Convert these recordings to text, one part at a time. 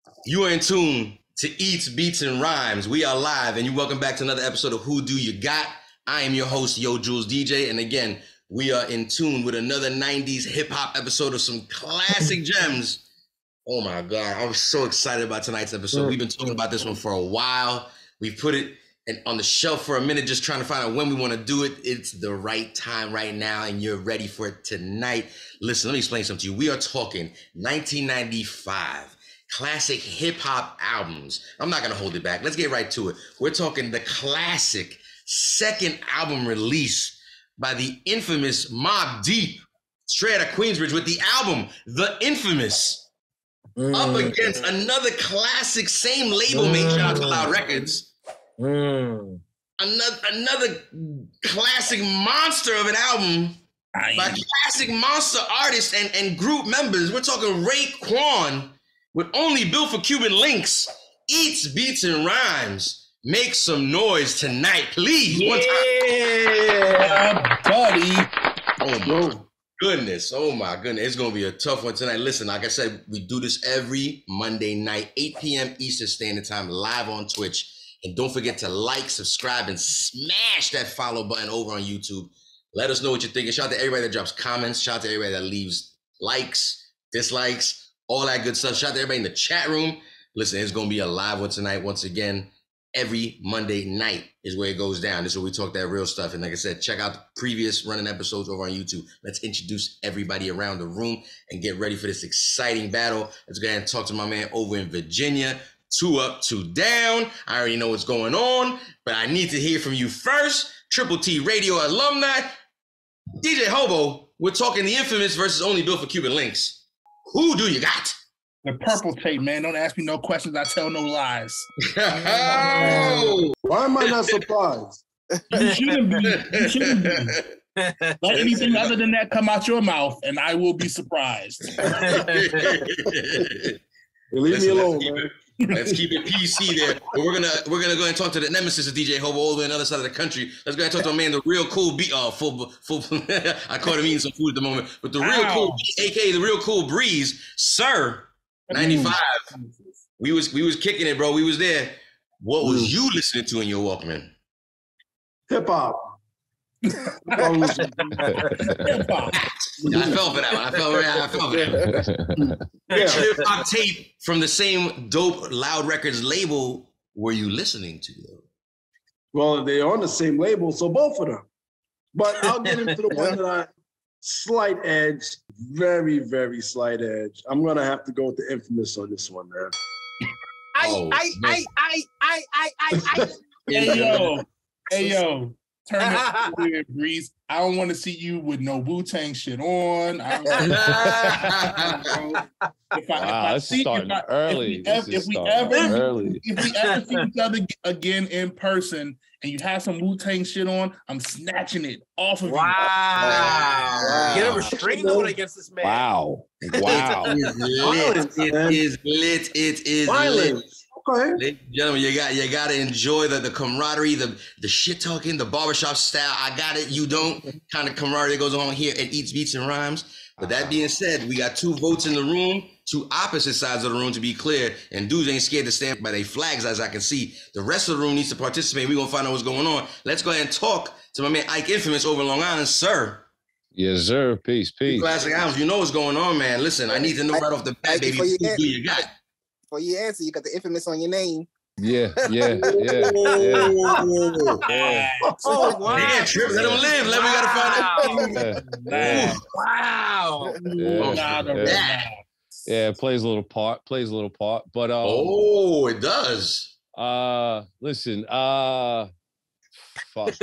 You are in tune to Eats, Beats, and Rhymes. We are live, and you welcome back to another episode of Who Do You Got? I am your host, Yo Jules DJ, and again, we are in tune with another 90s hip-hop episode of some classic gems. Oh my God, I'm so excited about tonight's episode. We've been talking about this one for a while. We've put it on the shelf for a minute, just trying to find out when we want to do it. It's the right time right now, and you're ready for it tonight. Listen, let me explain something to you. We are talking 1995. Classic hip-hop albums. I'm not going to hold it back. Let's get right to it. We're talking the classic second album release by the infamous Mobb Deep, straight out of Queensbridge, with the album The Infamous, up against another classic, same label mate, shout out to Loud Records. Another classic monster of an album by classic monster artists and group members. We're talking Raekwon with Only Built for Cuban Links. Eats, Beats, and Rhymes. Make some noise tonight, please. Yeah, one time. Buddy. Oh my goodness. Oh my goodness. It's going to be a tough one tonight. Listen, like I said, we do this every Monday night, 8 p.m. Eastern Standard Time, live on Twitch. And don't forget to like, subscribe, and smash that follow button over on YouTube. Let us know what you're thinking. Shout out to everybody that drops comments. Shout out to everybody that leaves likes, dislikes, all that good stuff. Shout out to everybody in the chat room. Listen, it's going to be a live one tonight. Once again, every Monday night is where it goes down. This is where we talk that real stuff. And like I said, check out the previous running episodes over on YouTube. Let's introduce everybody around the room and get ready for this exciting battle. Let's go ahead and talk to my man over in Virginia. 2 up, 2 down. I already know what's going on, but I need to hear from you first. Triple T Radio alumni. DJ Hobo, we're talking the infamous versus Only Built for Cuban Links. Who do you got? The Purple Tape, man. Don't ask me no questions. I tell no lies. Oh. Why am I not surprised? You shouldn't be. You shouldn't be. Let anything other than that come out your mouth, and I will be surprised. Leave me alone, man. Let's keep it PC there. But we're gonna go ahead and talk to the nemesis of DJ Hobo all the way on the other side of the country. Let's go ahead and talk to a man, the real cool beat. Full. I caught him eating some food at the moment, but the real cool, aka the real cool Breeze, Sir 95. We was kicking it, bro. We was there. What was you listening to in your Walkman? Hip hop. I fell for that one. I fell for that one. Yeah. Hip hop tape from the same dope Loud Records label were you listening to, though? Well, they're on the same label, so both of them. But I'll get into the one that I slight edge, very, very slight edge. I'm gonna have to go with the infamous on this one, man. Hey yo, turn it weird, Breeze. I don't want to see you with no Wu-Tang shit on. If we ever see each other again in person and you have some Wu-Tang shit on, I'm snatching it off of you. Get a restraining order against this man. Wow. It is lit. It is lit. Okay. Ladies and gentlemen, you gotta enjoy the camaraderie, the shit talking, the barbershop style. I got it, you don't kind of camaraderie that goes on here at Eats, Beats, and Rhymes. But that being said, we got 2 votes in the room, 2 opposite sides of the room to be clear, and dudes ain't scared to stand by their flags as I can see. The rest of the room needs to participate. We're gonna find out what's going on. Let's go ahead and talk to my man Ike Infamous over in Long Island, sir. Yes, sir. Peace. Classic albums. You know what's going on, man. Listen, I need to know right off the bat, baby, who do you got? Before you answer, you got the infamous on your name. Yeah. Oh, wow. Yeah, Trip, let him live. We gotta find out. Wow. Yeah, it plays a little part. But it does. Listen, fuck.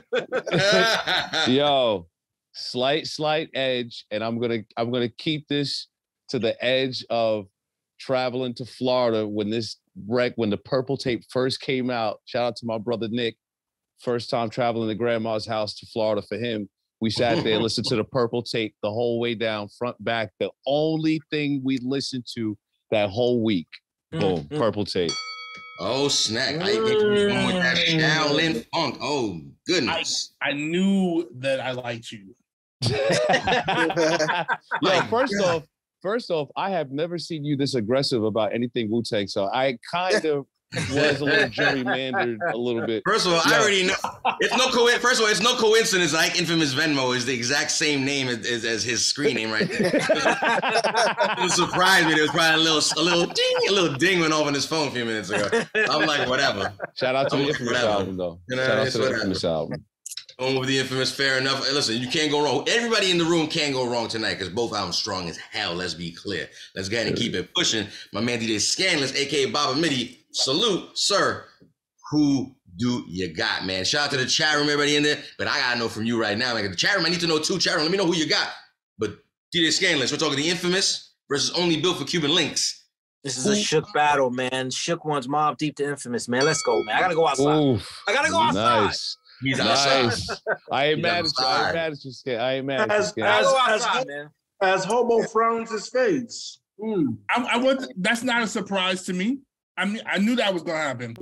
Yo, slight edge, and I'm gonna keep this to the edge of traveling to Florida when the Purple Tape first came out. Shout out to my brother Nick. First time traveling to grandma's house to Florida for him. We sat there and listened to the Purple Tape the whole way down, front, back. The only thing we listened to that whole week. Boom, Purple Tape. Oh, snack. I think you're going with that Shaolin Funk. Oh, goodness. I knew that I liked you. Yo, first first off, I have never seen you this aggressive about anything Wu-Tang, so I kind of was a little gerrymandered a little bit. First of all, I already know. First of all, it's no coincidence. Like Infamous Venmo is the exact same name as his screen name right there. It surprised me. There was probably a little ding went off on his phone a few minutes ago. I'm like, whatever. Shout out to the Infamous album, though. You know, shout out to the Infamous album. Going with the Infamous, fair enough. Hey, listen, you can't go wrong. Everybody in the room can't go wrong tonight because both albums strong as hell. Let's be clear. Let's go ahead and keep it pushing. My man DJ Scandalous, aka Baba Midi. Salute, sir. Who do you got, man? Shout out to the chat room, everybody in there. But I gotta know from you right now. Like the chat room, I need to know too. Chat room, let me know who you got. But DJ Scandalous, we're talking the Infamous versus Only Built for Cuban Links. This is a shook battle, man. Shook one's Mob Deep to Infamous, man. Let's go, man. I gotta go outside. Oof, I gotta go outside. Nice. He's outside. Nice. I ain't mad at you, Scan. I ain't mad at you, Scan. I gotta go outside, man. As Hobo frowns his face. I was. That's not a surprise to me. I mean, I knew that was gonna happen.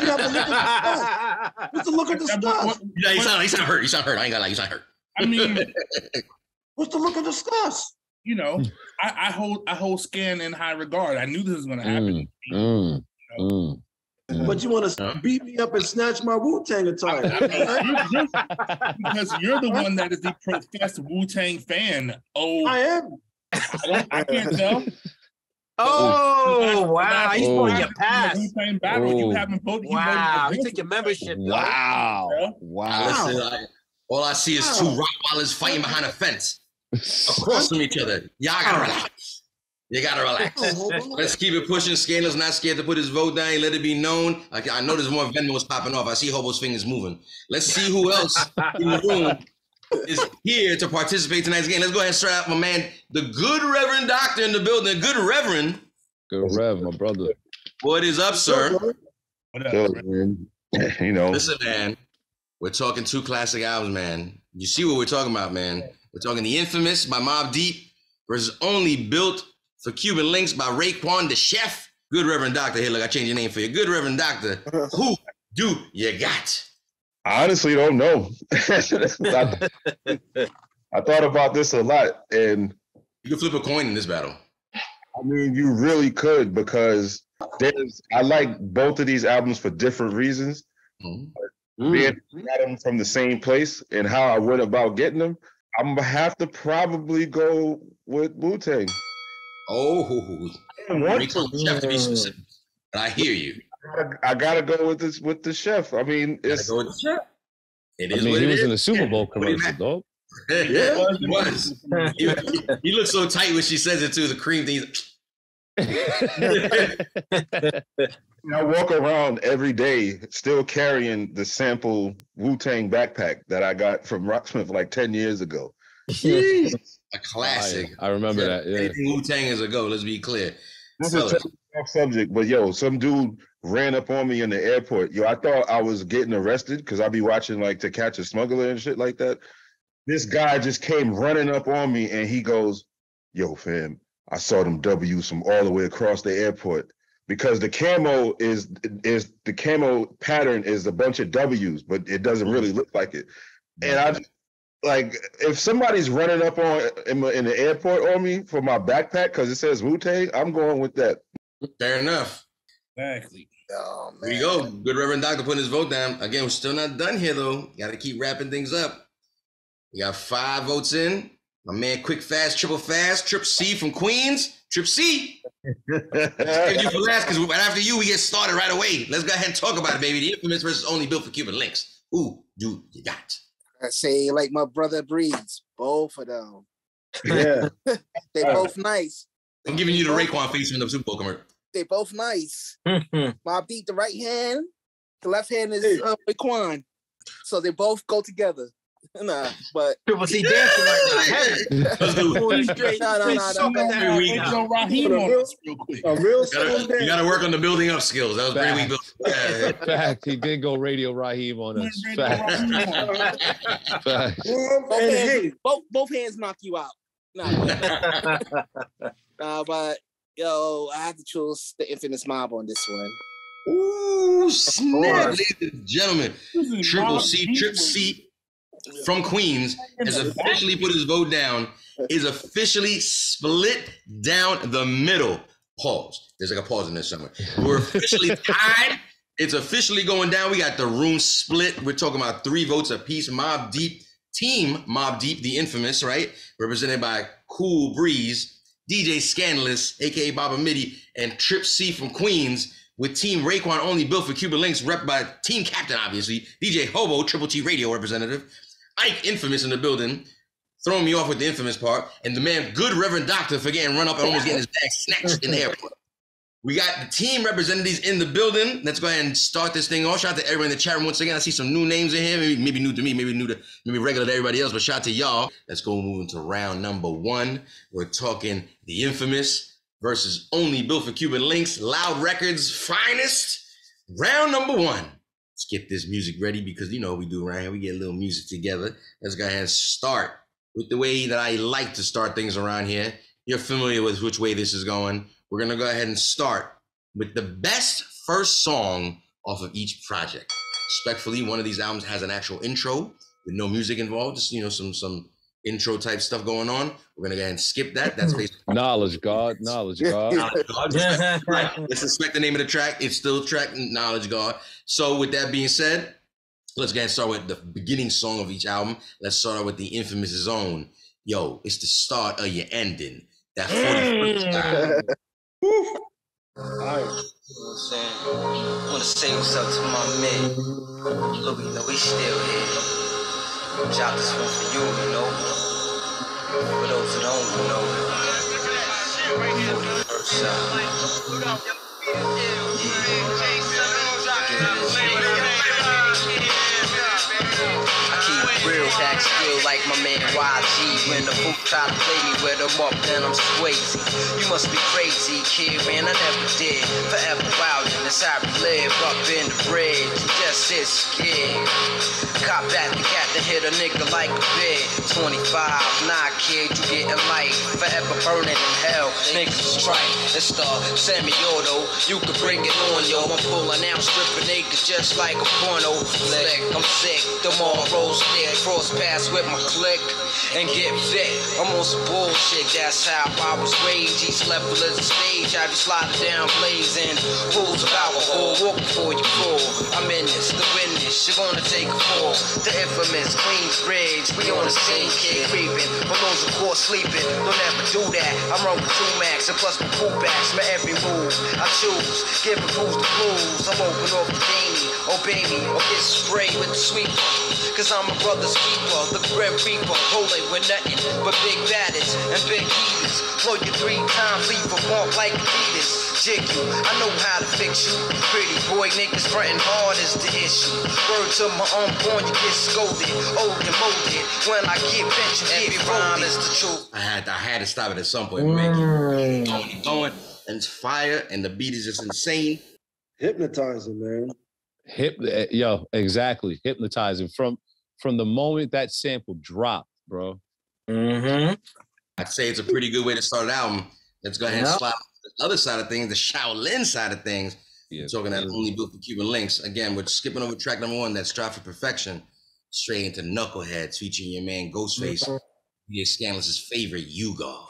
What's the look of disgust? Yeah, you sound hurt. You sound hurt. I ain't gonna lie. You sound hurt. I mean, what's the look of disgust? You know, I hold Scan in high regard. I knew this was gonna happen. But you want to beat me up and snatch my Wu-Tang attire? Because you're the one that is the professed Wu-Tang fan. Oh, I am. I can't tell. Oh, wow. He's pulling your pass. Wu-Tang battle. You haven't voted. Wow. You took your membership. Wow. Listen, all I see is two Rottweilers fighting behind a fence across from each other. Y'all gotta relax. You gotta relax. Let's keep it pushing. Scandal's not scared to put his vote down. Let it be known. I know there's more Venmos popping off. I see Hobo's fingers moving. Let's see who else in the room is here to participate tonight's game. Let's go ahead and start out my man, the good Reverend Doctor in the building. Good Reverend. Good Rev, my brother. What is up, sir? What up, Good, man. You know. Listen, man. We're talking two classic albums, man. You see what we're talking about, man. We're talking The Infamous by Mobb Deep versus Only Built for Cuban Links by Raekwon the Chef. Good Reverend Doctor. Here, look, I changed your name for you. Good Reverend Doctor. Who do you got? I honestly don't know. I thought about this a lot, and You can flip a coin in this battle. I mean, you really could, because I like both of these albums for different reasons. Being got them from the same place and how I went about getting them, I'm gonna have to probably go with Wu-Tang. Oh, you have to be specific. But I hear you. I gotta go with the Chef. I mean, it's Go with the Chef. It is I mean, what he it was is. in the Super Bowl commercial, dog. Yeah, he was. He looks so tight when she says it too. The cream thing. I walk around every day still carrying the sample Wu-Tang backpack that I got from Rocksmith like 10 years ago. A classic. I remember that. Yeah. Anything Wu-Tang is a go. Let's be clear. This is a tough subject, but yo, some dude ran up on me in the airport. Yo, I thought I was getting arrested because I be watching like To Catch a Smuggler and shit like that. This guy just came running up on me and he goes, "Yo, fam, I saw them W's from all the way across the airport." Because the camo is the camo pattern is a bunch of W's, but it doesn't really look like it. And I just, like, if somebody's running up on in the airport on me for my backpack because it says Wu-Tang, I'm going with that. Fair enough. Exactly. Oh, man. Here you go. Good Reverend Doctor putting his vote down. Again, we're still not done here, though. Got to keep wrapping things up. We got 5 votes in. My man, Quick Fast, Triple Fast, Trip C from Queens. Trip C. Let's you for last, because right after you, we get started right away. Let's go ahead and talk about it, baby. The Infamous versus Only Built for Cuban Links. Who do you got? I say, like my brother breeds, both of them. Yeah. They both nice. I'm giving you the Raekwon face from the Super Bowl commercial. They both nice. Mobb Deep, the right hand, the left hand is Raekwon. So they both go together. Nah, but Triple C dancing right now. Let's do it. A real You got to work on the building up skills. That was pretty weak build. Yeah. Fact, he did go Radio Raheem on us. Fact. both hands knock you out. Nah, but yo, I have to choose the Infamous Mob on this one. Ooh, snap, ladies and gentlemen. Triple C, Trip C from Queens has officially put his vote down is officially split down the middle. Pause. There's like a pause in there somewhere. We're officially tied. It's officially going down. We got the room split. We're talking about 3 votes apiece. Mobb Deep, Team Mobb Deep, the infamous, right? Represented by Cool Breeze, DJ Scandalous, aka Baba Midi, and Trip C from Queens, with Team Raekwon Only, built for Cuban Links, rep by Team Captain, obviously, DJ Hobo, Triple T Radio representative, Ike Infamous in the building, throwing me off with the infamous part, and the man, Good Reverend Doctor, for getting run up and almost getting his bag snatched in the airport. We got the team representatives in the building. Let's go ahead and start this thing off. Shout out to everyone in the chat room once again. I see some new names in here. Maybe new to me, maybe regular to everybody else, but shout out to y'all. Let's go move into round number 1. We're talking the infamous versus Only, built for Cuban Links, Loud Records finest. Round number 1. Let's get this music ready because you know what we do around here. We get a little music together. Let's go ahead and start with the way that I like to start things around here. You're familiar with which way this is going. We're going to go ahead and start with the best first song off of each project. Respectfully, one of these albums has an actual intro with no music involved, just, you know, some intro type stuff going on. We're going to go ahead and skip that. That's basically Knowledge God. Let's respect the name of the track. It's still track Knowledge God. So with that being said, let's go ahead and start with the beginning song of each album. Let's start out with the infamous Zone. Yo, it's the start of your ending. That 41st time. All right. You know what I'm saying? I want to say what's up to my man. Look, you know, we still here. Drop this one for you, you know. For those who don't, you know. 41st shot. Real tax skill like my man YG. When the fool try to play me with them up, then I'm Swayze. You must be crazy, kid, man, I never did. Forever wild in this I live up in the bridge. Just sit scared. Cop back the cat to hit a nigga like a bid. 25, nah, kid, you getting light. Forever burning in hell, niggas strike. It's the semi-auto, you can bring it on, yo. I'm pulling out, stripping niggas just like a porno flick. I'm sick, them all rolls there. Cross paths with my click and get fit. I'm on some bullshit, that's how I was raised. Each level is a stage, I be sliding down blazing. Rules of alcohol, walk before you fall. I'm in this, the witness, you're gonna take a fall. The infamous Queensbridge, we on the same kid creeping. Balloons of course sleeping, don't ever do that. I'm wrong with 2 max and plus my pullbacks. My every move I choose, giving fools the blues. I'm open off the Danny, obey me or get sprayed with the sweeper. Cause I'm a brother's keeper, the Grim Reaper, rolling with nothing but big baddest and big heaters. Blow you 3 times, leave a mark like Adidas. Jig you, I know how to fix you. Pretty boy niggas frontin' hard is the issue. Word to my unborn, you get scolded, old and molded. When I get bent, you get rhyme is the truth. I had to stop it at some point, man. Keep going, and it's fire, and the beat is just insane. Hypnotizing, man. Yo, exactly. Hypnotizing from the moment that sample dropped, bro. I'd say it's a pretty good way to start an album. Let's go ahead and slide to the other side of things, the Shaolin side of things. Yeah, talking that Only built for Cuban Links. Again, we're skipping over track number 1, that Strive for Perfection, straight into Knuckleheads, featuring your man Ghostface, DJ Scandalous's favorite, Yuga.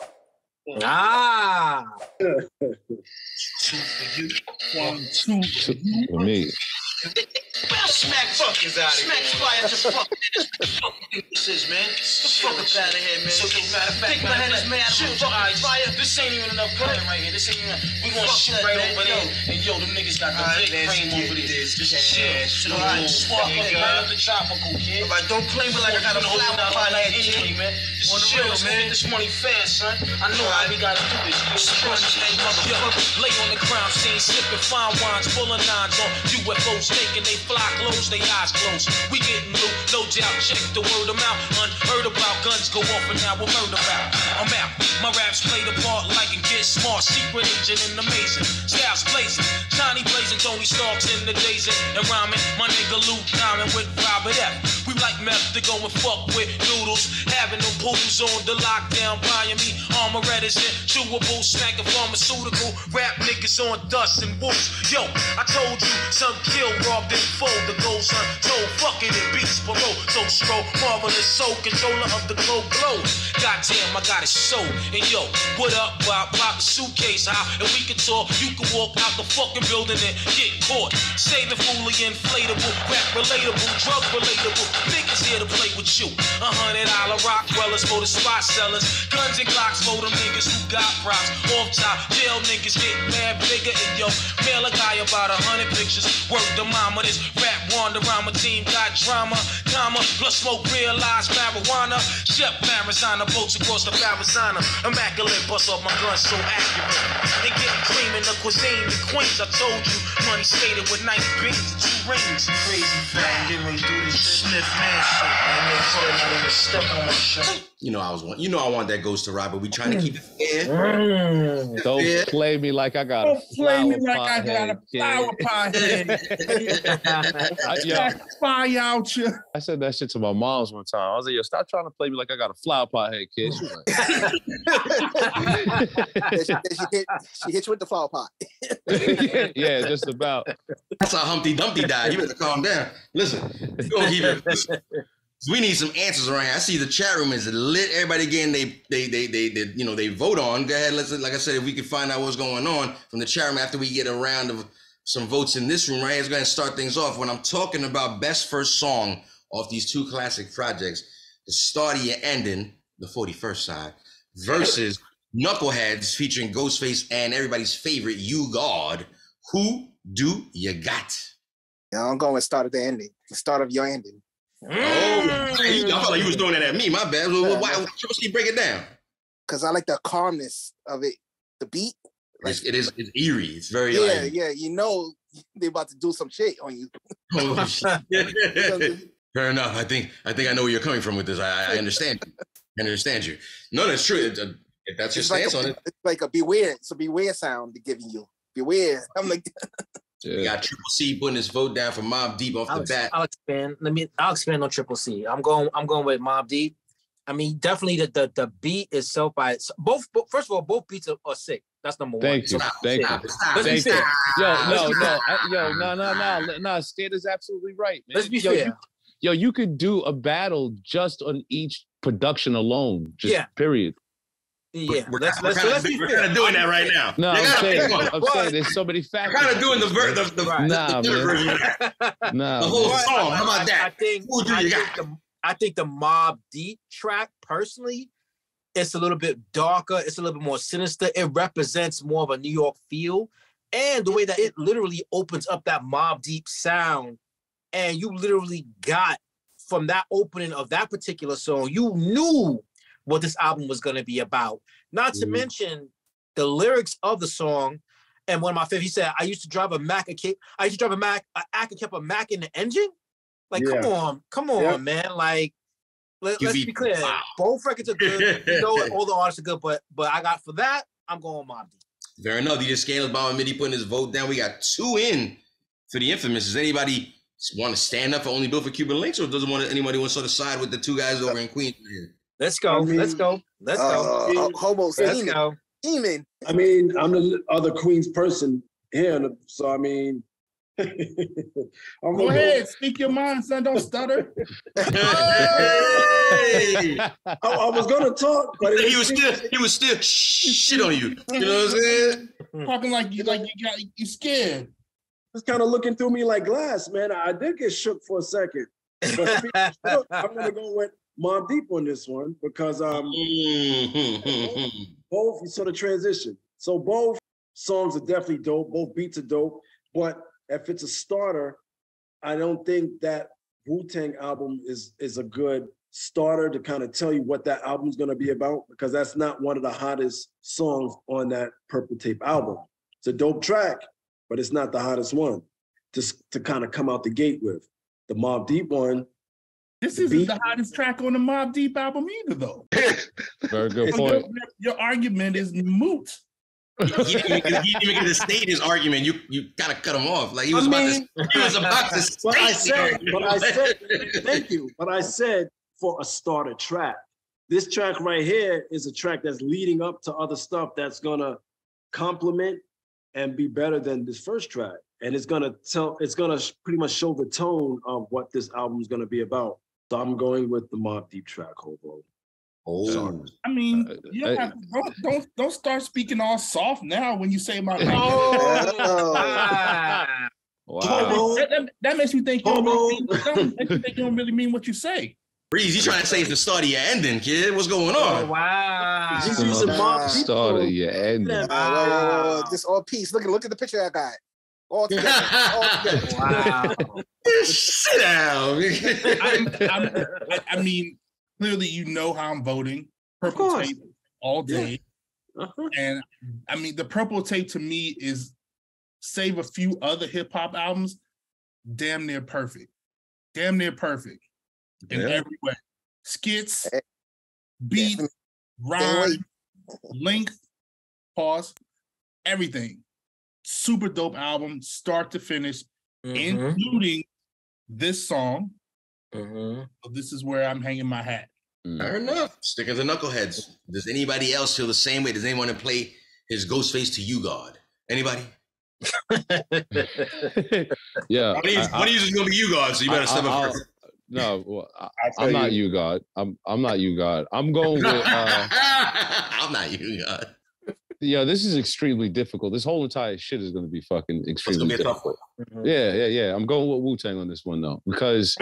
Ah! 2 for you. 1, 2 for me. Well, smack fuckers out of here. Smack fire, just fuck this is, man. Get the fuck up out of here, man. So, matter of fact, my head is mad. Shoot, fire. This ain't even enough gun right here. This ain't even. We gonna shoot right over there. And yo, them niggas got the big frame over there. Just chill. Alright, swap up, right up the tropical, kid. Alright, don't claim it like I got a flower out like anyway, man. Just chill, man. Get this money fast, son. I know how we gotta do this. Motherfucker, lay on the crime scene, sipping fine wines, full of 9s on UFOs, taking they fly clothes, they eyes closed. We getting loot, no doubt. Check the word of mouth. Unheard about, guns go off and now we're murder about. I'm out. My raps play the part like and get smart. Secret agent and amazing. Styles blazing. Johnny blazing. Tony Starks in the days and rhyming. My nigga Luke Diamond with Robert F. We like meth to go and fuck with noodles. Having them poodles on the lockdown, buying me armorette is chewable, smacking pharmaceutical. Rap niggas on dust and wolves. Yo, I told you, some kill, robbed and fold. The ghost untold, fucking in beats below. So stroll, marvelous soul, controller of the globe. Goddamn, I got it so. And yo, what up, Bob? Pop a suitcase high, and we can talk. You can walk out the fucking building and get caught. Saving fully inflatable, rap relatable, drug relatable. Niggas here to play with you. $100 Rockwellers for the spot sellers. Guns and Glocks for them niggas who got props. Off top, jail niggas get mad bigger. And yo, mail a guy about 100 pictures. Work the mama, this rap wander around my team got drama. Comma, plus smoke, realize marijuana. Chef Marizana, boats across the Farazana. Immaculate, bust off my gun so accurate. And get cream in the cuisine, the queens, I told you. Money skated with nice beans and 2 rings. Crazy fat, getting ready to do this sniff man shit. Man, not even step on my shit. You know I want that Ghost to ride, but we trying to keep it fair. Don't play me like I got a flower pot head. Fire out you. I said that shit to my mom's one time. I was like, yo, stop trying to play me like I got a flower pot head, kid. She she hit you with the flower pot. Yeah, just about. That's how Humpty Dumpty died. You better calm down. Listen, we need some answers around here. I see the chat room is lit. Everybody getting they vote on. Go ahead. Let's, like I said, if we can find out what's going on from the chat room after we get a round of some votes in this room, right? Let's go ahead and start things off. When I'm talking about best first song off these 2 classic projects, the start of your ending, the 41st side, versus Knuckleheads featuring Ghostface and everybody's favorite You God. Who do you got? Yeah, I'm going with start of the ending. The start of your ending. Oh, I felt like you was doing that at me. My bad. Why break it down? Because I like the calmness of it. The beat. Like, it's eerie. It's very yeah. You know they're about to do some shit on you. Oh, fair enough. I think I know where you're coming from with this. I understand you. I understand you. No, that's true. If that's your stance on it, it's like a beware. It's a beware sound they're giving you. Beware. I'm like. We got Triple C putting his vote down for Mobb Deep off the bat. I'll expand on Triple C. I'm going with Mobb Deep. I mean, definitely the beat itself by both. First of all, both beats are sick. That's number one. Thank you. Thank you. No. Skid is absolutely right, man. Let's be fair. You could do a battle just on each production alone. Period. Yeah, we're kind of doing that right now. No, I'm saying there's so many factors. We're kind of doing the version. Nah, the whole song. How about that? I think the Mobb Deep track, personally, it's a little bit darker. It's a little bit more sinister. It represents more of a New York feel. And the way that it literally opens up that Mobb Deep sound, and you literally got, from that opening of that particular song, you knew what this album was going to be about. Not to mention the lyrics of the song. And one of my favorites, he said, I used to drive a Mac. I used to drive a Mac. I kept a Mac in the engine. Like, come on, man. Like, let's be clear. Wow. Both records are good. You know, all the artists are good, but I got for that, I'm going Mobb Deep. Fair enough. You just scaled by Mitty putting his vote down. We got 2 in for the Infamous. Does anybody want to stand up for Only Built for Cuban Links, or doesn't anybody want to sort of side with the 2 guys over in Queens? Let's go. Let's go. Hobo Steaming. I mean, I'm the other Queens person here, so I mean, go ahead, speak your mind, son. Don't stutter. I was gonna talk, but he was still shit on you. You know what I'm saying? Talking like you scared. Just kind of looking through me like glass, man. I did get shook for a second. But I'm gonna go with Mobb Deep on this one because both sort of transition. So both songs are definitely dope. Both beats are dope. But if it's a starter, I don't think that Wu-Tang album is a good starter to kind of tell you what that album's going to be about, because that's not one of the hottest songs on that Purple Tape album. It's a dope track, but it's not the hottest one to kind of come out the gate with. The Mobb Deep one. This isn't the hottest track on the Mobb Deep album either, though. Very good point. Your argument is moot. He didn't even get to state his argument. You gotta cut him off. Like he was about to state but I said, thank you. But I said for a starter track. This track right here is a track that's leading up to other stuff that's gonna complement and be better than this first track. And it's gonna pretty much show the tone of what this album is gonna be about. So I'm going with the Mobb Deep track, Hobo. Oh, I mean, you don't, have, don't start speaking all soft now when you say my name. Wow. That makes me think you don't really mean what you say. Breeze, you trying to say it's the start of your ending, kid? What's going on? Wow. He's using Mobb Deep. Start of your ending. Wow. This all piece. Look at the picture I got. All together. Wow. Sit down. I mean, clearly you know how I'm voting. Purple Tape all day. Yeah. And I mean, the Purple Tape to me is, save a few other hip hop albums, damn near perfect. Damn near perfect in every way. Skits, beat, rhyme, length, pause, everything. Super dope album, start to finish, including this song. So this is where I'm hanging my hat. Fair enough. Sticking to Knuckleheads. Does anybody else feel the same way? Does anyone want to play his Ghostface to You God? Anybody? Yeah. One of these is gonna be You God, so you better step up first. No, well, I'm not You God. I'm not You God. I'm going with. I'm not You God. Yeah, this is extremely difficult. This whole entire shit is going to be fucking extremely difficult. Yeah. I'm going with Wu-Tang on this one though, because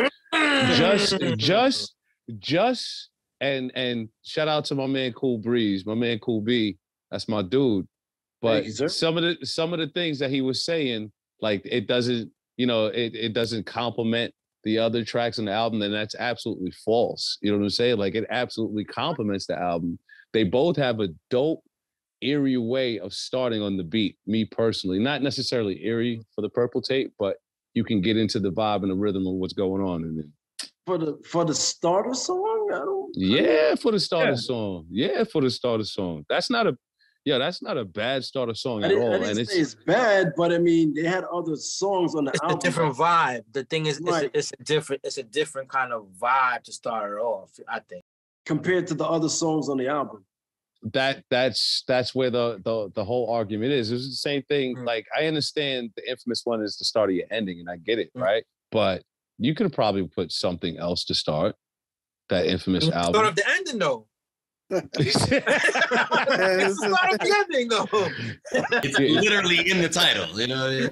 just and shout out to my man Cool Breeze, my man Cool B. That's my dude. But some of the things that he was saying, like it doesn't, it doesn't complement the other tracks on the album, and that's absolutely false. You know what I'm saying? Like it absolutely complements the album. They both have a dope, eerie way of starting on the beat. Me personally, not necessarily eerie for the Purple Tape, but you can get into the vibe and the rhythm of what's going on in it. For the starter song, for the starter song. Yeah, for the starter song. That's not a bad starter song at all. I didn't say it's bad, but I mean they had other songs on the album. It's a different vibe. The thing is, it's a different kind of vibe to start it off, I think. Compared to the other songs on the album. That's where the whole argument is. It's the same thing. Like I understand the Infamous one is the start of your ending, and I get it, right? But you could have probably put something else to start that Infamous album. Start of the ending though. It's not a the ending though. It's literally in the title, you know.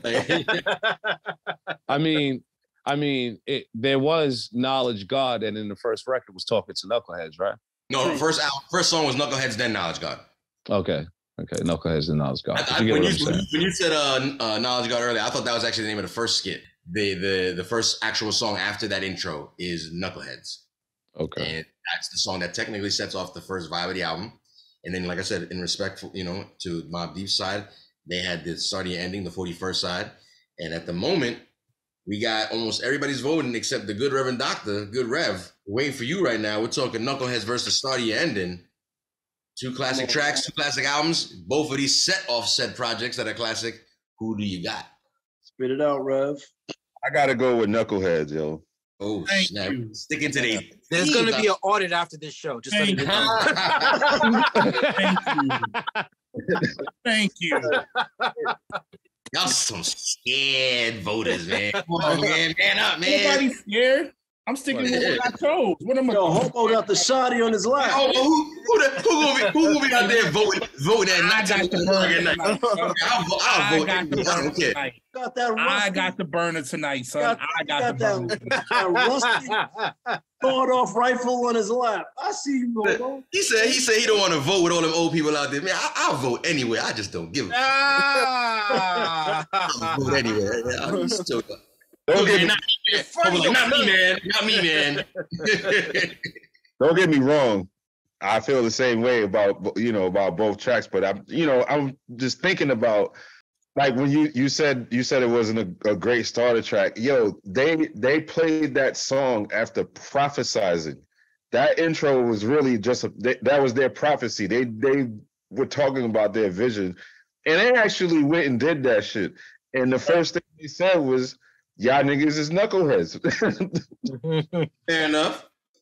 I mean, there was Knowledge God, and in the first record was Talking to Knuckleheads, right? No, the first song was Knuckleheads, then Knowledge God. Okay, Knuckleheads and Knowledge God. When you said Knowledge God earlier, I thought that was actually the name of the first skit. The first actual song after that intro is Knuckleheads. Okay. And that's the song that technically sets off the first vibe of the album. And then, like I said, in respect for, to Mobb Deep's side, they had the starting and ending, the 41st side. And at the moment, we got almost everybody's voting except the Good Reverend Doctor, Good Rev. Waiting for you right now. We're talking Knuckleheads versus Start of Your Ending. Two classic tracks, two classic albums. Both of these set off said projects that are classic. Who do you got? Spit it out, Rev. I gotta go with Knuckleheads, yo. Oh, snap. Sticking to the... There's going to be an audit after this show. Just Thank you. Thank you. Y'all some scared voters, man. Come on, man up, man. Nobody's scared. I'm sticking with what I chose. What am I? Yo, Hobo got the shotty on his lap. Oh, who gonna be out there voting at night? I got the burner tonight. I'll vote. I don't care. I got the burner tonight, son. I got the burner. That rusty sawed-off rifle on his lap. I see you, Hobo. He said he don't want to vote with all them old people out there. Man, I'll vote anyway. I just don't give a fuck. I'll vote anyway. I'm still not me, man. Not me, man. Don't get me wrong. I feel the same way about both tracks, but I'm just thinking about like when you said it wasn't a great starter track. Yo, they played that song after prophesizing. That intro was really just that was their prophecy. They were talking about their vision, and they actually went and did that shit. And the first thing they said was, "Y'all niggas is knuckleheads." Fair enough.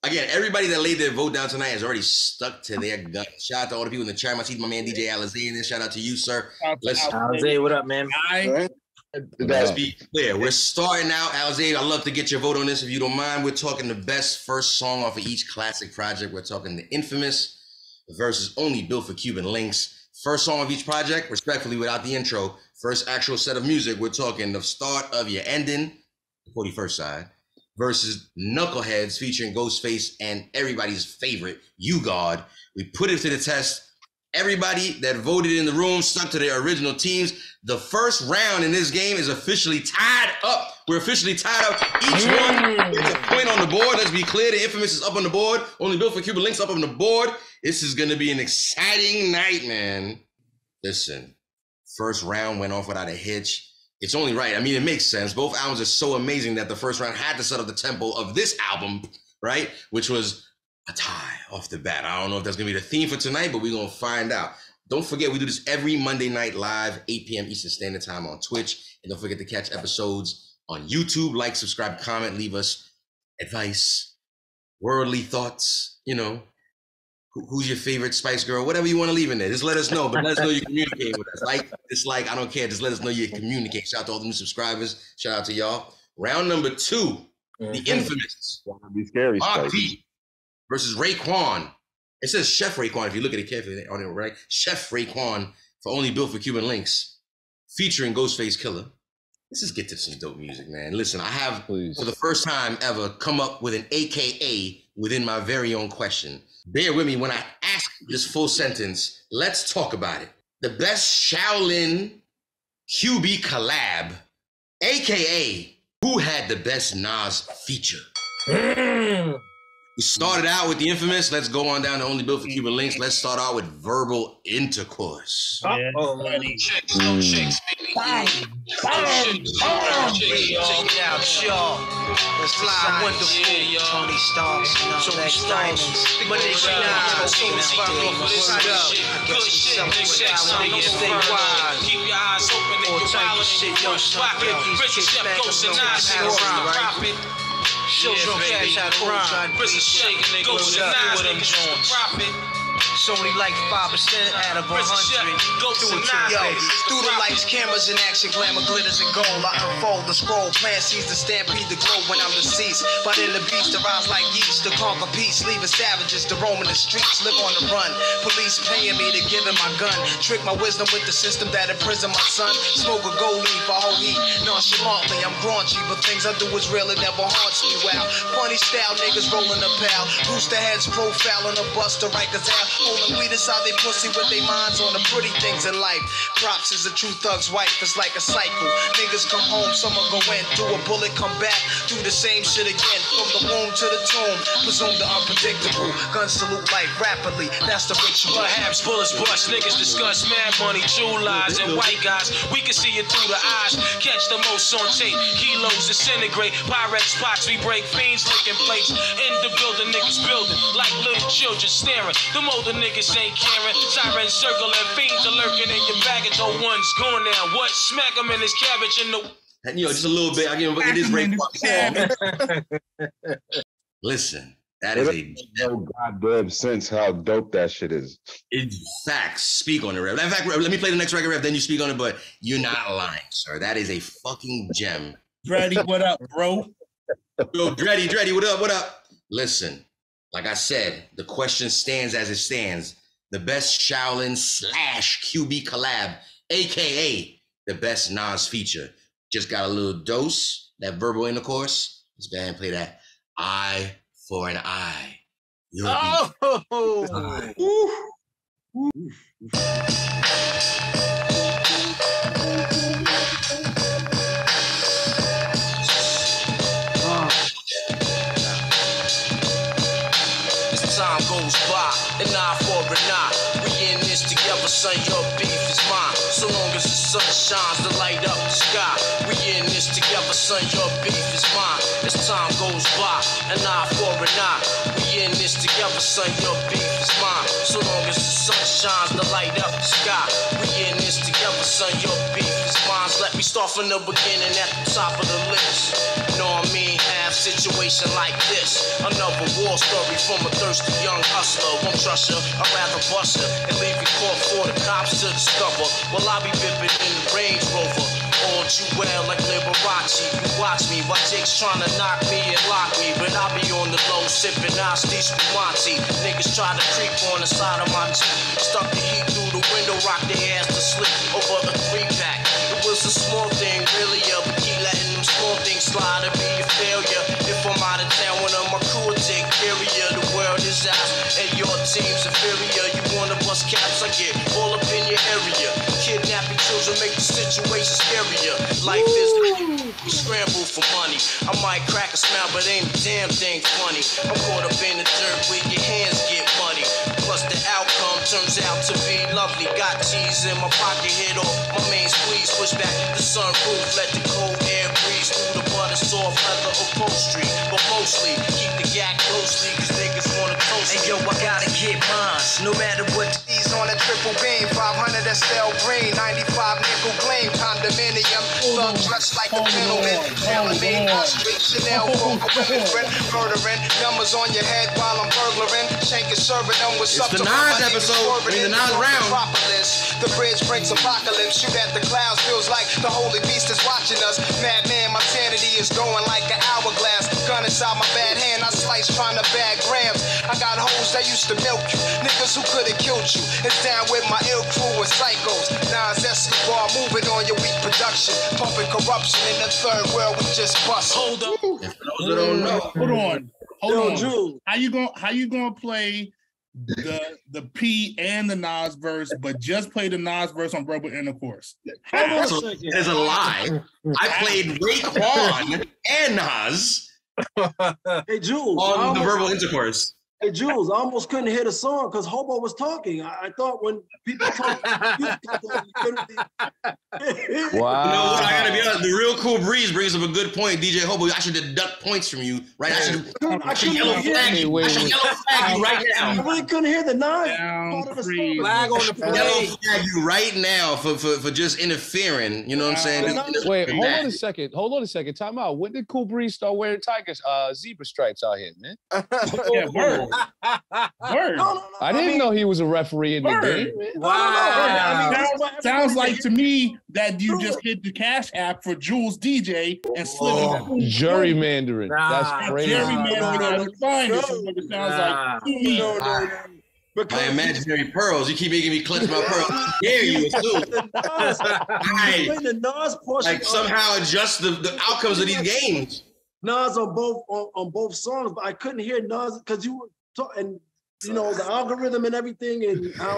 Again, everybody that laid their vote down tonight has already stuck to their gun. Shout out to all the people in the chat. I see my man DJ Alizé in there. Shout out to you, sir. Alizé, what up, man? Let's be clear. We're starting out. Alizé, I'd love to get your vote on this if you don't mind. We're talking the best first song off of each classic project. We're talking The Infamous versus Only Built for Cuban Links. First song of each project, respectfully, without the intro. First actual set of music, we're talking the start of your ending, the 41st side, versus Knuckleheads featuring Ghostface and everybody's favorite, You God. We put it to the test. Everybody that voted in the room stuck to their original teams. The first round in this game is officially tied up. We're officially tied up. Each one gets a point on the board. Let's be clear, The Infamous is up on the board. Only Built for Cuban Links up on the board. This is going to be an exciting night, man. Listen, first round went off without a hitch. It's only right. I mean, it makes sense. Both albums are so amazing that the first round had to set up the tempo of this album, right? Which was a tie off the bat. I don't know if that's going to be the theme for tonight, but we're going to find out. Don't forget, we do this every Monday night live, 8 p.m. Eastern Standard Time on Twitch. And don't forget to catch episodes on YouTube. Like, subscribe, comment, leave us advice, worldly thoughts, you know. Who's your favorite Spice Girl? Whatever you want to leave in there. Just let us know. But let us know you communicate with us. Like, dislike, I don't care. Just let us know you communicate. Shout out to all the new subscribers. Shout out to y'all. Round number 2, The Infamous. Be scary. RP versus Raekwon. It says Chef Raekwon if you look at it carefully on it, right? Chef Raekwon for Only Built for Cuban Links, featuring Ghostface Killah. Let's just get to some dope music, man. Listen, I have, for the first time ever, come up with an AKA within my very own question. Bear with me when I ask this full sentence. Let's talk about it. The best Shaolin QB collab, AKA who had the best Nas feature? We started out with The Infamous. Let's go on down to Only Built for Cuban Links. Let's start out with Verbal Intercourse. Check it out, y'all. Let's fly wonderful. Tony Starks, Tony Diamonds. But it's not so it's far over this shit. Good shit, stay wise. Keep your eyes open and your wallet shit. Yo, spot it. Richard Chef Ghost and Nas, the profit. Children cash out of rhyme. Prison shake, Ghost and Nas, the profit. It's only like 5% out of 100. Go through it, yo. Through the lights, cameras in action, glamour, glitters and gold. I unfold the scroll, plan sees the stampede, the glow when I'm deceased. But in the beast, the rise like yeast to conquer peace, leaving savages to roam in the streets, live on the run. Police paying me to give him my gun, trick my wisdom with the system that imprisoned my son. Smoke a gold leaf, a whole heat. Nonchalantly, I'm graunchy, but things I do is real, it never haunts me. Wow, funny style, niggas rolling a pal. Booster heads profiling a buster, Rikers out. Holding weed inside they pussy with their minds on the pretty things in life. Props is a true thug's wife, it's like a cycle. Niggas come home, summer go in, do a bullet, come back, do the same shit again. From the womb to the tomb, presume the unpredictable. Gun salute life rapidly, that's the ritual. Perhaps bullets bust, niggas discuss mad money, true lies, and white guys. We can see it through the eyes, catch the most on tape. Kilos disintegrate, Pyrex spots, we break fiends licking plates. In the building, niggas building like little children staring. Them older niggas ain't caring. Sirens circle and fiends are lurking in your baggage. Oh, one's gone now. What? Smack him in his cabbage in the. And, you know, just a little bit. I give him. It is Raekwon. Listen, that is no goddamn sense how dope that shit is. In fact, speak on it, Rev. In fact, let me play the next record, Rev. Then you speak on it. But you're not lying, sir. That is a fucking gem. Dreddy, what up, bro? Yo, Dreddy, what up? What up? Listen. Like I said, the question stands as it stands. The best Shaolin / QB collab, AKA the best Nas feature. Just got a little dose, that verbal intercourse. Let's go ahead and play that Eye for an Eye. Time goes by, an eye for an eye. We in this together, son, your beef is mine. So long as the sun shines to light up the sky. We in this together, son, your beef is mine. As time goes by, an eye for an eye. We in this together, son, your beef is mine. So long as the sun shines to light up the sky. We in this together, son, your beef is mine. Let me Start from the beginning at the top of the list. Know what I mean? Have situation like this. Another war story from a thirsty young hustler. Won't trust you, I'd rather bust you and leave you caught for the cops to discover. While I be bipping in the Range Rover. All you well like Liberace. You watch me while Jake's trying to knock me and lock me. But I be on the low sipping Asti Spumante. Niggas try to creep on the side of my Jeep. Stuck the heat through the window, rock their ass to sleep over a 3-pack. It was a small thing, really, but keep letting them small things slide and be a failure. If I'm out of town, one of my crew will take care of you. The world is out and your team's inferior. You wanna bust caps, I get all up in your area. Kidnapping children make the situation scarier. Life is we scramble for money. I might crack a smile, but ain't a damn thing funny. I'm caught up in the dirt where your hands get muddy. Plus the outcome turns out to be lovely. Got cheese in my pocket, hit off my main squeeze. Push back the sunroof, let the cold air breeze through the butter soft leather upholstery. But mostly keep the yak closely, cause niggas wanna toast me. Hey yo, I gotta get mine, no matter what. He's on a triple beam, 500 Estelle Green, 95 nickel gleam, condominium, thug dressed like a gentleman, gentleman, street Chanel, friend, murdering, numbers on your head while I'm burglaring, shanking, serving them with It's the Nas episode, the Nas round. The bridge breaks apocalypse, shoot at the clouds, feels like the holy beast is watching us. Madman, my sanity is going like an hourglass. Gun inside my bad hand, I slice trying to bag grams. I got hoes that used to milk you, niggas who could've killed you. It's down with my ill crew and psychos. Nas Escobar moving on your weak production, pumping corruption in the third world. We just bust. Hold up. Hold on. Jules. How you gonna play the P and the Nas verse, but just play the Nas verse on Verbal Intercourse? There's a lie. I played Raekwon and Nas Hey, Jules. on the Verbal Intercourse. Hey, Jules, I almost couldn't hear the song because Hobo was talking. I thought when people talk, you couldn't be. Wow. You know what? I gotta be honest. The Real Cool Breeze brings up a good point, DJ Hobo. I should deduct points from you, right? I should yellow flag you. I should yellow flag you right now. I really couldn't hear the Nas part of the song. Flag on the Yellow play. flag you right now for just interfering. You know what I'm saying? Wait, hold on a second. Time out. When did Cool Breeze start wearing tigers, zebra stripes out here, man? Yeah, word. Word. I didn't know he was a referee in the game. Man. Wow. Sounds like to me that you just hit the Cash App for Jules DJ and slid Gerrymandering. That's crazy. Gerrymandering. Fine. This is what it sounds like to me. My imaginary pearls. You keep making me clutch my pearls. How dare you assume? The Nas portion, Like somehow adjust the outcomes of these games. Nas on both songs, but I couldn't hear Nas because you were talking, the algorithm and everything, and how.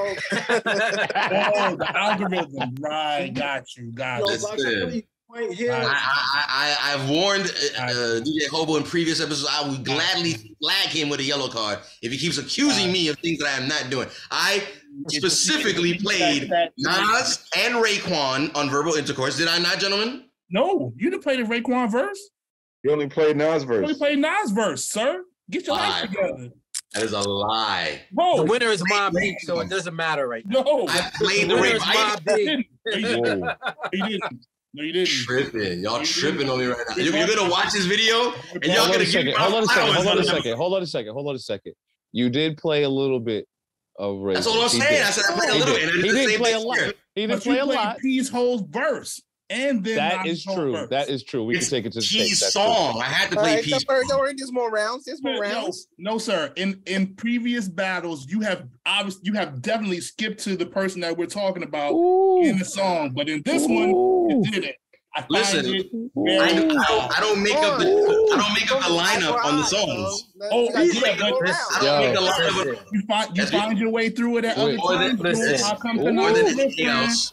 The algorithm, right? Got you. So I couldn't really quite hear. I've warned DJ Hobo in previous episodes. I would gladly flag him with a yellow card if he keeps accusing me of things that I am not doing. I specifically played Nas and Raekwon on Verbal Intercourse. Did I not, gentlemen? No, you didn't play the Raekwon verse. You only played Nas verse. You only played Nas verse, sir. Get your life together. That is a lie. Bro, The winner is Mobb Deep, so it doesn't matter right now. no. I played the The winner is Raekwon. Mobb Deep. No, you didn't. Tripping. Y'all tripping on me right now. You're gonna watch this video and y'all gonna give me Hold on a second. You did play a little bit of Ray. That's all I'm saying. I said I played a little bit. He didn't play a lot. He didn't play a lot. P's whole verse. And then That is true. That is true. We can take it to the tape. P's That's song. I had to All play right, P's. don't worry, there's more rounds. There's more rounds. No, sir. In previous battles, you have definitely skipped to the person that we're talking about in the song, but in this one, you didn't. Listen, I don't make up the lineup on the songs. Oh, I don't make a lineup. You find your way through it at other times. More than anything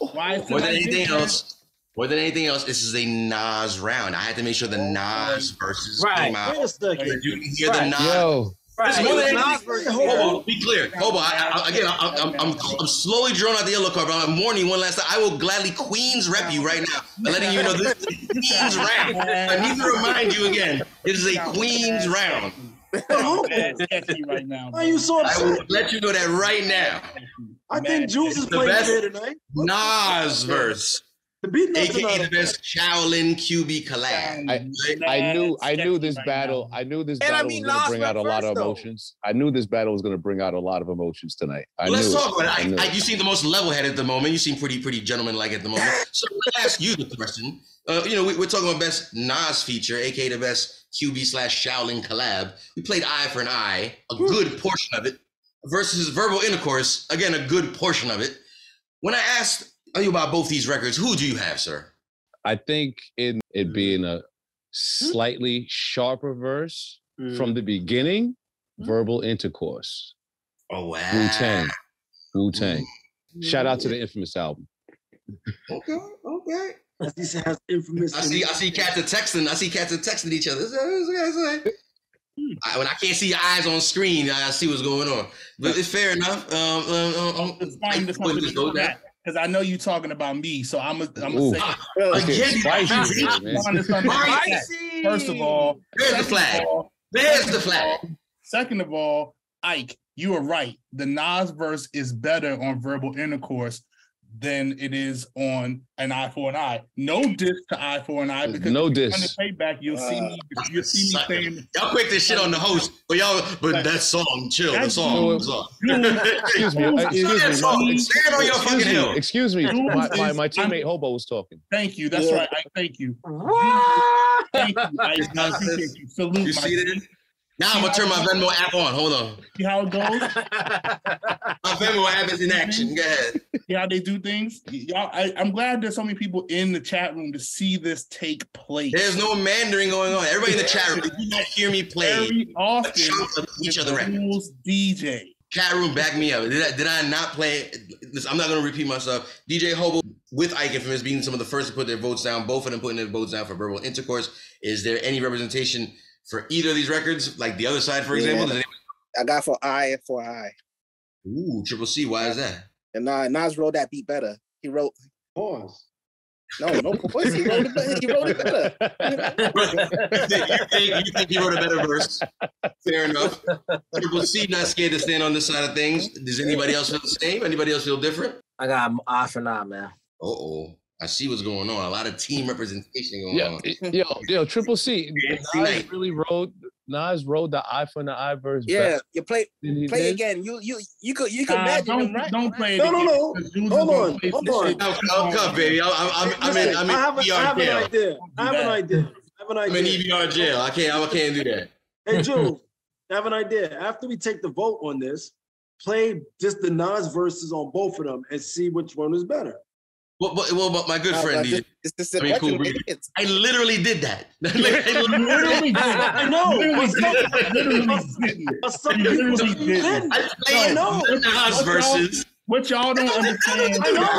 else, this is a Nas round. I had to make sure the Nas verses came out. Wait a second. You can hear the Nas. Yo. Hold on, be clear. Hold on. I'm slowly drawing out the yellow card, but I'm warning you one last time. I will gladly Queens rep you right now. I'm letting you know this is a Queens round. I need to remind you again. This is a Queens round. Right now. Why are you so I upset? will let you know that right now. I think Jules is The playing best fair tonight. Nas verse AKA the best Shaolin QB collab. I knew this battle. I knew this battle was going to bring out a lot of emotions. I knew this battle was going to bring out a lot of emotions tonight. Let's talk about it. You seem the most level-headed at the moment. You seem pretty gentleman-like at the moment. So let's ask you the question. We're talking about best Nas feature, aka the best QB/Shaolin collab. We played Eye for an Eye, a good portion of it, versus Verbal Intercourse, again, a good portion of it. When I asked you about both these records, who do you have, sir? I think in it being a slightly sharper verse from the beginning, Verbal Intercourse. Oh, wow. Wu-Tang. Wu-Tang. Shout out to the Infamous album. Okay. He has Infamous. I see cats are texting each other. When I can't see your eyes on screen, I see what's going on. But it's fair enough. It's fine because I know you talking about me, so I'm gonna say spicy. First of all, there's the flag. There's the flag. Second of all, Ike, you are right. The Nas verse is better on Verbal Intercourse than it is on an Eye for an Eye. No diss to Eye for an Eye because no diss. On the playback, you'll see me saying y'all quick this shit on the host, but that song, chill. The song. Excuse me. My teammate Hobo was talking. Thank you. That's right. Thank you. Thank you. I appreciate you. Salute. You see that? Now I'm gonna turn my Venmo app on. Hold on. See how it goes? My Venmo app is in action. Go ahead. See how they do things? Y'all, I'm glad there's so many people in the chat room to see this take place. There's no mandering going on. Everybody in the chat room, did you not hear me play very often a chunk of each other records? DJ. Chat room, back me up. Did I not play? Listen, I'm not gonna repeat myself. DJ Hobo with Ike Infamous being some of the first to put their votes down. Both of them putting their votes down for Verbal Intercourse. Is there any representation for either of these records, like the other side, for example? I got for Eye for Eye. Ooh, Triple C. Why is that? And Nas wrote that beat better. He wrote. Pause. No pause. He wrote it better. You think he wrote a better verse? Fair enough. Triple C not scared to stand on this side of things. Does anybody else feel the same? Anybody else feel different? I got Eye for an Eye, man. Uh-oh. I see what's going on. A lot of team representation going on. Yo, Triple C. Nas wrote the Eye for an Eye verse. Yeah, you play again. You could imagine him, right? Don't play it. No. Hold on. Come, baby. I'm in EBR jail. I have an idea. I'm in EBR jail. I can't do that. Hey, Jules, I have an idea. After we take the vote on this, play just the Nas verses on both of them and see which one is better. Well, but my good friend, I literally did that. I know. I know. Nas verses. What y'all don't understand.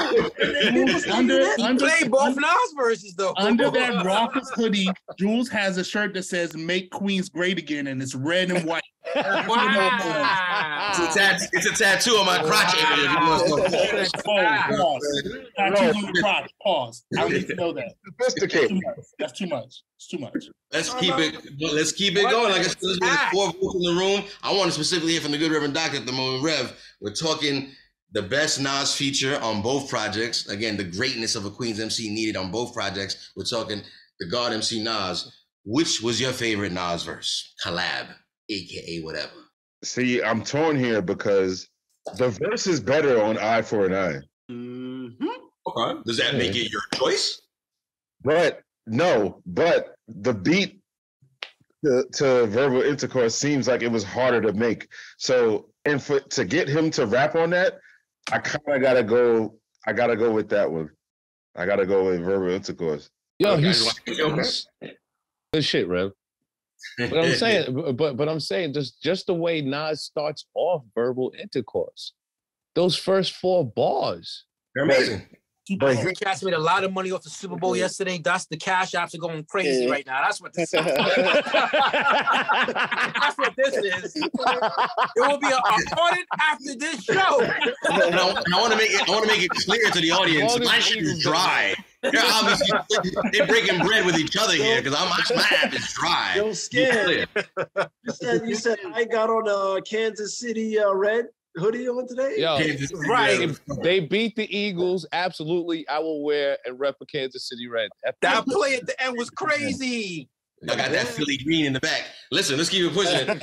Play both Nas verses though. Under that Raucous hoodie, Jules has a shirt that says "Make Queens Great Again" and it's red and white. Wow. It's a tattoo on my crotch area. Tattoos on the crotch. Pause. I don't need to know that. Sophisticated. That's too much. It's too much. Let's keep it going. Like I said, there's 4 votes in the room. I want to specifically hear from the good Reverend Doctor at the moment. Rev, we're talking the best Nas feature on both projects. Again, the greatness of a Queens MC needed on both projects. We're talking the God MC Nas. Which was your favorite Nas verse? Collab, AKA whatever. See, I'm torn here because the verse is better on Eye for an Eye. Mm-hmm. Okay. Does that make it your choice? But the beat to Verbal Intercourse seems like it was harder to make. So, and to get him to rap on that, I kind of gotta go with that one. I gotta go with Verbal Intercourse. Yo, good shit, Rev. But I'm saying, but I'm saying just the way Nas starts off Verbal Intercourse, those first 4 bars, they're amazing. Rick Cass made a lot of money off the Super Bowl yesterday. That's the cash apps are going crazy right now. That's what this is. That's what this is. It will be a audit after this show. And I want to make it clear to the audience. My shit is dry. They're obviously they're breaking bread with each other here because my app is dry. Yo, Scan. You said I got on Kansas City Red. hoodie on today? Yo, Right. if they beat the Eagles, absolutely, I will wear and rep a Kansas City Red. That play at the end was crazy. I got that Philly green in the back. Listen, let's keep it pushing.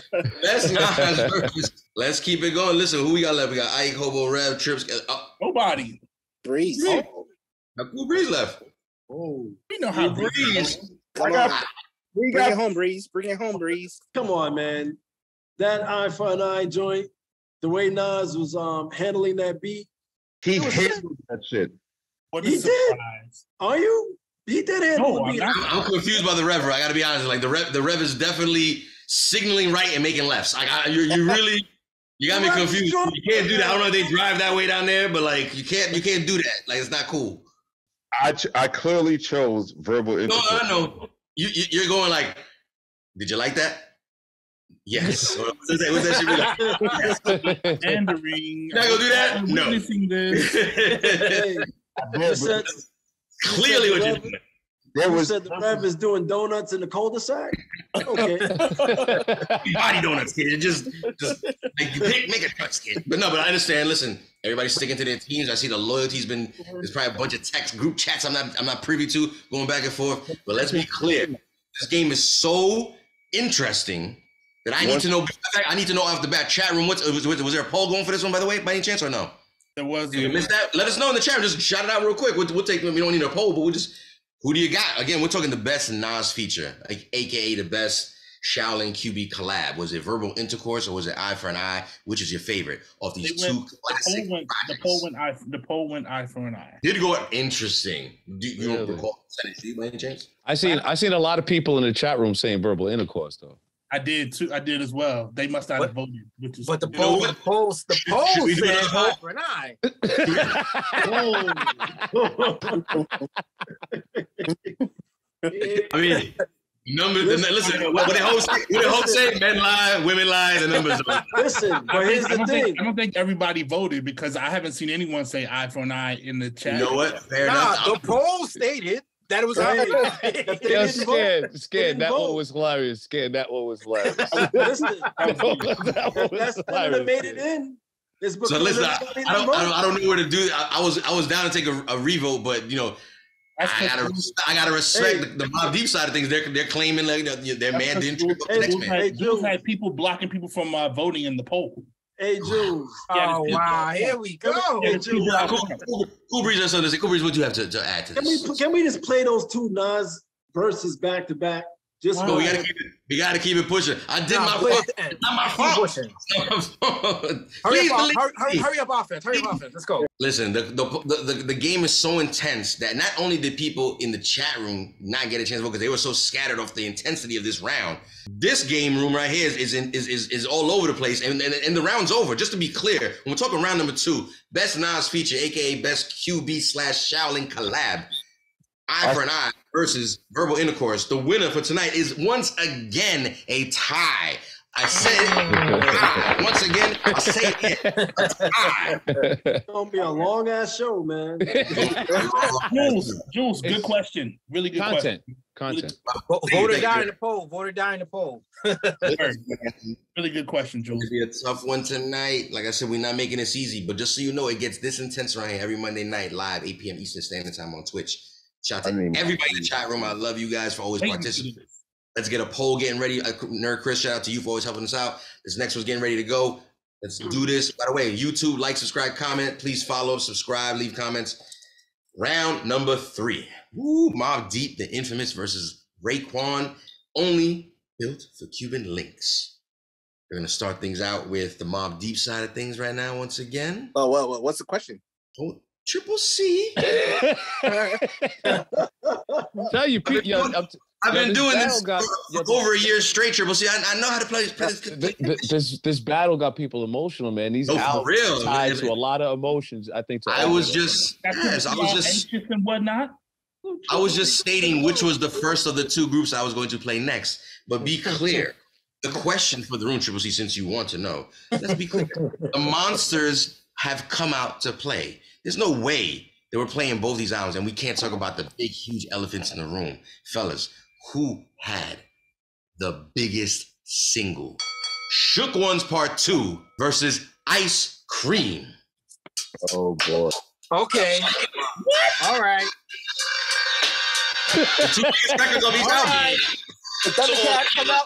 Let's keep it going. Listen, who we got left? We got Ike, Hobo, Rev, Trips. Nobody. Breeze. Now, cool Breeze left. Oh, We know how Breeze. Come on. Bring it home, Breeze. Bring it home, Breeze. come on, man. That eye for an eye joint, the way Nas was handling that beat. He was handled that shit. What He a surprise. Are you? He did handle No, the I'm beat. not. I'm confused by the Rev. I got to be honest. Like the Rev is definitely signaling right and making lefts. You really, you got me confused. You can't do that. I don't know if they drive that way down there, but like you can't do that. Like it's not cool. I clearly chose verbal No, intercourse. I know. You're going like, did you like that? Yes. What's that shit be like? Pandering. You're not gonna do that? I'm No. witnessing this. Hey, you said, Clearly what you're you doing. There you was said the Rev is doing donuts in the cul-de-sac? Okay. Body donuts, kid. Just make a choice, kid. But I understand. Listen, everybody's sticking to their teams. I see the loyalty's been. There's probably a bunch of text group chats I'm not privy to going back and forth. But let's be clear. This game is so interesting that I need to know. I need to know off the bat. Chat room. Was there a poll going for this one, by the way, by any chance, or no? There was. Did you miss that? Let us know in the chat. Just shout it out real quick. We'll take. We don't need a poll, but we'll just. Who do you got? Again, we're talking the best Nas feature, aka the best Shaolin QB collab. Was it Verbal Intercourse or was it Eye for an Eye? Which is your favorite of these two classic projects? The poll went eye for an eye. Did go interesting. Do you don't recall the percentage by any chance? I seen a lot of people in the chat room saying verbal intercourse though. I did too. I did as well. They must not have voted. Which is, But the poll said eye for an eye. I mean, numbers. Listen, what they host say? Men lie, women lie. The numbers. Listen, but here's the thing. I don't think everybody voted because I haven't seen anyone say eye for an eye in the chat. You know what? Fair enough. The poll stated that it was Hey, eye. Scared. That one was hilarious. Scared. That one was hilarious. Listen, That that's that have made it in. It's So listen, I don't know where to do. I was down to take a revote, but I gotta respect the Mobb Deep side of things. They're claiming like their man didn't trip up the next man. Jules had people blocking people from voting in the poll. Hey, Jules. Oh wow, here we go. Hey, Jules. Cool Breeze or something. Cool Breeze, what do you have to add to this? Can we just play those two Nas verses back to back? Just No, we gotta keep it pushing. I did my fault. Not my fault. Hurry up, offense. Let's go. Listen, the game is so intense that not only did people in the chat room not get a chance to vote because they were so scattered off the intensity of this round. This game room right here is all over the place, and the round's over. Just to be clear, when we're talking round number 2, best Nas feature, aka best QB/Shaolin collab, Eye for an Eye versus Verbal Intercourse. The winner for tonight is once again a tie. I said it. Once again, I'll say it again. A tie. It's gonna be a long ass show, man. Jules, good question. Really good Content. Vote or die in the poll. Vote or die in the poll. Really good question, Jules. It'll be a tough one tonight. Like I said, we're not making this easy, but just so you know, it gets this intense right here every Monday night live, 8 p.m. Eastern Standard Time on Twitch. Shout out to everybody in the chat room. I love you guys for always participating. Let's get a poll getting ready. Nerd Chris, shout out to you for always helping us out. This next one's getting ready to go. Let's do this. By the way, YouTube, like, subscribe, comment. Please follow, subscribe, leave comments. Round number 3. Woo, Mobb Deep, the infamous versus Raekwon, only built for Cuban links. We're going to start things out with the Mobb Deep side of things right now once again. Oh, well, what's the question? Oh, Triple C. Tell you, I've been doing this for over a year straight, Triple C. I know how to play this. This battle got people emotional, man. These albums tied to a lot of emotions. I think. I was just anxious and whatnot. I was just stating which was the first of the 2 groups I was going to play next. But be clear, the question for the room, Triple C, since you want to know, let's be clear. The monsters have come out to play. There's no way they were playing both these albums, and we can't talk about the big, huge elephants in the room. Fellas, who had the biggest single? Shook Ones Part 2 versus Ice Cream. Oh boy. Okay. All right. The two biggest records of each album. Thundercat come out.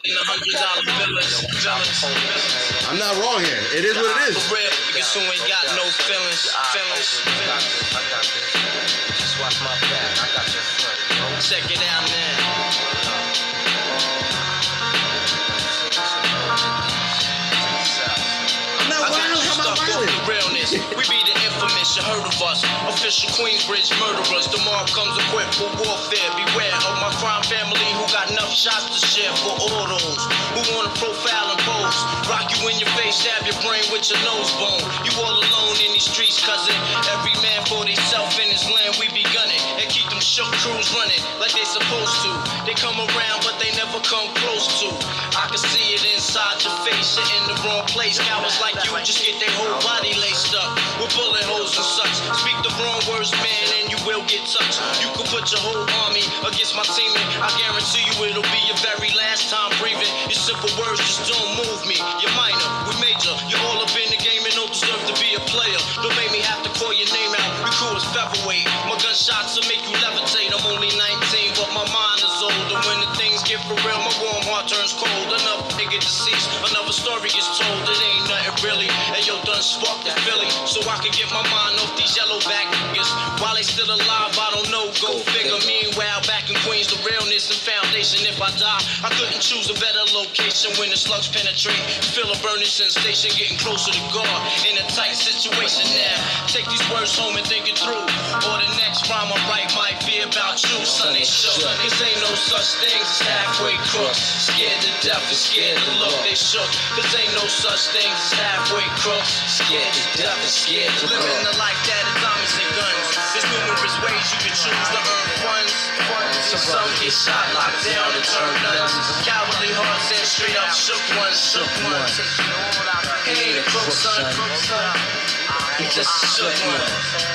I'm not wrong here. It is what it is. For real, because who ain't got no feelings. I got this. Just watch my back. I got your front. Check it out now. I'm not wild. How am I wild? The realness. We be the infamous. You heard of us. Official Queensbridge murderers. The mob comes equipped for warfare. Beware of my crime family who got enough shots to share for all those who wanna profile and pose. Rock you in your face, stab your brain with your nose bone. You all alone in these streets, cousin. Every man for himself in his land. We be gunning and keep them shook crews running like they supposed to. They come around, but they never come close to. I can see it inside your face. You're in the wrong place. Cowards like you just get their whole body laced up with bullet holes and such. Speak the wrong words, man, and you will get touched. You could put your whole army against my team, and I guarantee you it'll be your very last time breathing. Your simple words just don't move me. You're minor, we major. You're all up in the game and don't deserve to be a player. Don't make me have to call your name out. We cool as featherweight. My gunshots will make you levitate. I'm only 19, but my mind is older. When the things get for real, my warm heart turns cold. Another nigga deceased, another story gets told. It ain't nothing really. And yo, done sparked the Philly, so I can get my mind off these yellow back niggas. While they still alive, I don't know, go figure. Meanwhile, back in Queens, the realness and foundation. If I die, I couldn't choose a better location. When the slugs penetrate, feel a burning sensation, getting closer to God. In a tight situation now, take these words home and think it through. Or the next rhyme I write might be about you, son. They shook, cause ain't no such thing as halfway crooks. Scared to death and scared to look, they shook. Cause ain't no such thing as halfway crooks. Scared to death and scared to look. Living the life that is diamonds and guns. There's numerous ways you can choose to earn funds. Some get shot, locked down, and turn nuns. Cowardly hearts and straight up shook ones, shook ones. He ain't a crook, son. He just a shook one.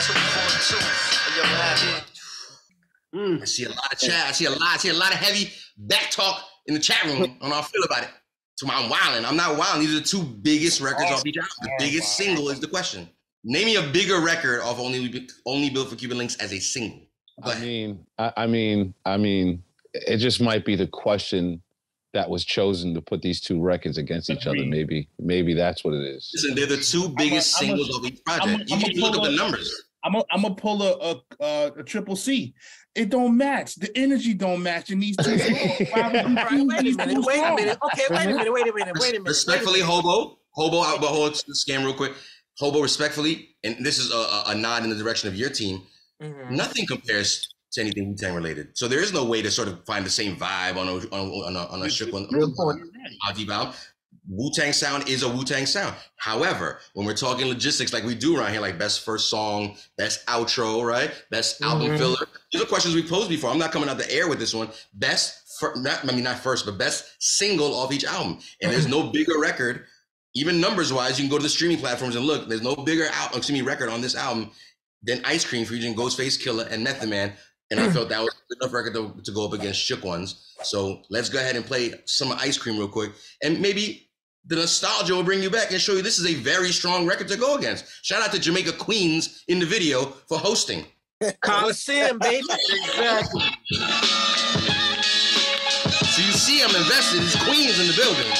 I see a lot of chat. I see a lot of heavy back talk in the chat room. I don't know how I feel about it. So I'm wilding. I'm not wilding. These are the two biggest records off each album. The biggest single is the question. Name me a bigger record off Only Built for Cuban Links as a single. I mean, it just might be the question that was chosen to put these two records against each other. Maybe that's what it is. Listen, they're the two biggest singles of each project. You can look up the numbers. I'm gonna pull a triple C. It don't match. The energy don't match in these two songs. Wait a minute. Okay, wait a minute. Respectfully, Hobo, out, but hold the scam real quick. Hobo, respectfully, and this is a nod in the direction of your team. Mm-hmm. Nothing compares to anything Wu-Tang related. So there is no way to sort of find the same vibe on a Shook one. Album. Wu-Tang sound is a Wu-Tang sound. However, when we're talking logistics like we do around here, like best first song, best outro, right? Best album filler. These are questions we posed before. I'm not coming out the air with this one. Not first, but best single off each album. And there's no bigger record, even numbers wise, you can go to the streaming platforms and look, there's no bigger record on this album than Ice Cream featuring Ghostface Killah and Method Man. And I felt that was enough record to go up against Shook ones. So let's go ahead and play some Ice Cream real quick. And maybe the nostalgia will bring you back and show you this is a very strong record to go against. Shout out to Jamaica Queens in the video for hosting. Coliseum, baby. Exactly. So you see I'm invested. It's Queens in the building.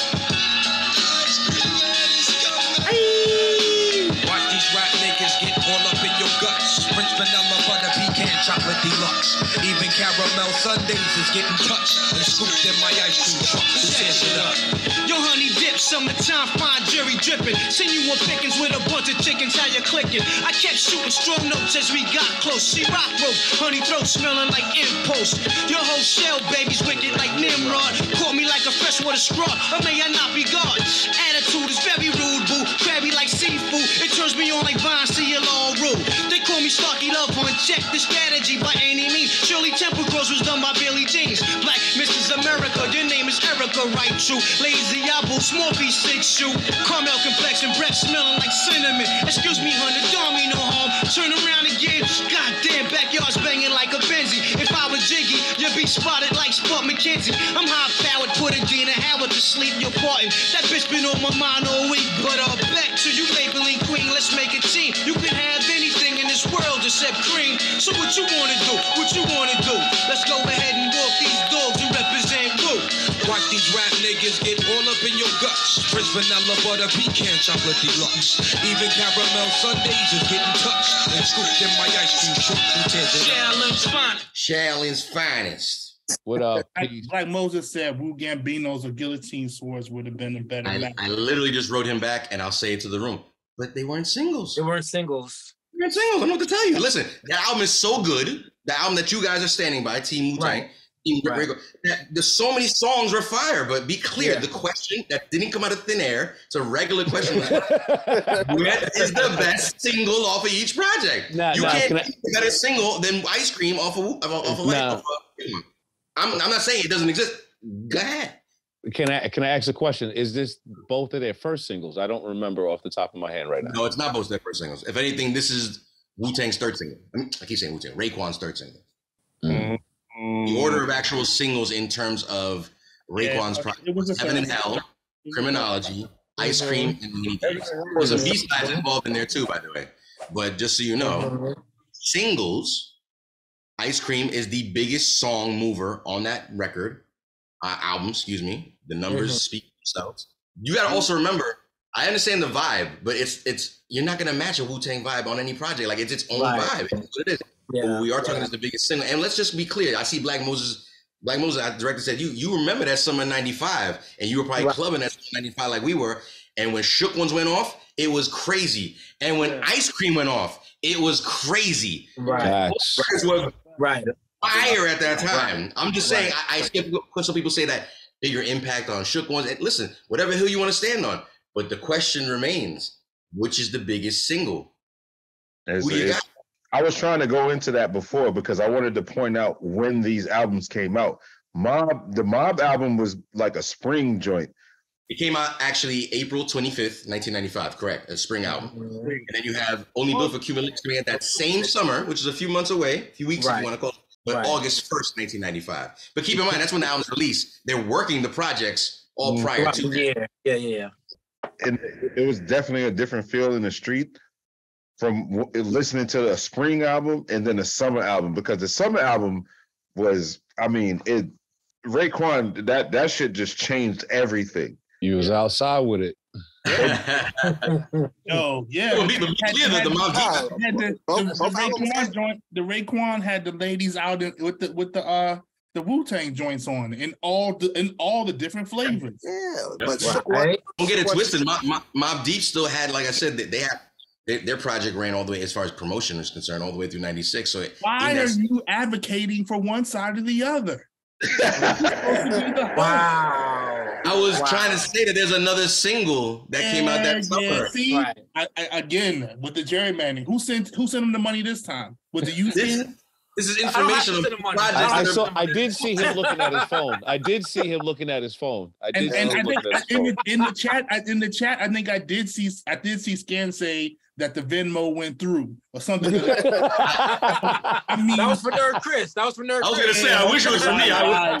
Watch these rap niggas get all up in your guts. French vanilla butter pecan chocolate deluxe. Even caramel sundaes is getting touched and scooped in my ice cream truck. Who says it up? Yo, honey dip, summertime, fine jury dripping. Seen you on pickings with a bunch of chickens, how you clicking? I kept shooting strong notes as we got close. She rock rope, honey throat smelling like impost. Your whole shell, baby's wicked like Nimrod. Caught me like a freshwater straw, or may I not be God? Attitude is very rude, boo. Crabby like seafood, it turns me on like Vine, see your long rule. They call me Starkey Love One, check the strategy by any means. Shirley Temple Cross was done by Billy Jeans. Black Mrs. America, your name is Erica, right? True. Lazy apple, small piece, 6 shoe. Caramel complexion, breath smelling like cinnamon. Excuse me, honey, don't mean no harm. Turn around again. Goddamn, backyard's banging like a Benzie. If I was Jiggy, you'd be spotted like Spud McKenzie. I'm high powered, put a Dina Howard to sleep. You're parting. That bitch been on my mind all week, but bet to you, Maybelline Queen. Let's make a team. You can have anything in this world except cream. So what you wanna do? What you wanna do? Let's go ahead and walk these dogs and represent Woo. Watch these rap niggas get all up in your guts. Prince Vanilla Butter Pecan Chocolate Deluxe. Even caramel sundaes is getting touched and scooped in my ice cream truck. Shaolin's finest. Shaolin's finest. What up, like Moses said, Wu Gambino's or guillotine swords would have been a better match. I literally just wrote him back, and I'll say it to the room. But they weren't singles. They weren't singles. They weren't singles. I don't know what to tell you. Listen, that album is so good. The album that you guys are standing by, Team Wu-Tang. Right. There's so many songs were fire, but be clear, the question that didn't come out of thin air, it's a regular question. What is the best single off of each project? You can't get a better single than Ice Cream off of I'm not saying it doesn't exist. Go ahead. Can I ask a question? Is this both of their first singles? I don't remember off the top of my head right now. No, it's not both their first singles. If anything, this is Wu-Tang's third single. I keep saying Wu-Tang. Raekwon's third single. Mm-hmm. The order of actual singles in terms of Raekwon's project was Heaven and Hell, Criminology, Ice Cream, and Mini Peace. There's a B-sides involved in there too, by the way. But just so you know, singles, Ice Cream is the biggest song mover on that record, album, excuse me. The numbers speak for themselves. You got to also remember, I understand the vibe, but it's you're not gonna match a Wu-Tang vibe on any project. Like it's its own vibe. It's what it is. Yeah, we are talking as the biggest single. And let's just be clear. I see Black Moses, our director said, you remember that summer 95, and you were probably clubbing that summer 95 like we were. And when Shook Ones went off, it was crazy. And when Ice Cream went off, it was crazy. Right. Was fire at that time. I'm just saying, I skip what some people say that bigger impact on Shook Ones. And listen, whatever hill you want to stand on. But the question remains, which is the biggest single? Who do you got? I was trying to go into that before because I wanted to point out when these albums came out. The Mob album was like a spring joint. It came out actually April 25th, 1995, correct, a spring album. And then you have Only Built for Cuban Links coming out that same summer, which is a few months away, a few weeks if you want to call it, but August 1st, 1995. But keep in mind, that's when the album's released. They're working the projects all prior to that. Yeah. And it was definitely a different feel in the street from listening to a spring album and then a summer album, because the summer album was, Raekwon, that shit just changed evering. You was outside with it. Oh yeah. The Raekwon had the ladies out with the Wu-Tang joints on in all the different flavors. Yeah, but don't get it twisted. Mobb Deep still had, like I said, they had their project ran all the way, as far as promotion is concerned, all the way through 96. So why are you advocating for one side or the other? Wow. I was trying to say that there's another single that came out that summer. See, I, again, with the gerrymandering, who sent him the money this time? Was it you? This is information. I did see him looking at his phone. In the chat, I think I did see Scan say that the Venmo went through or something. I mean, that was for Nerd Chris. I was gonna say, I wish it was for me. Right.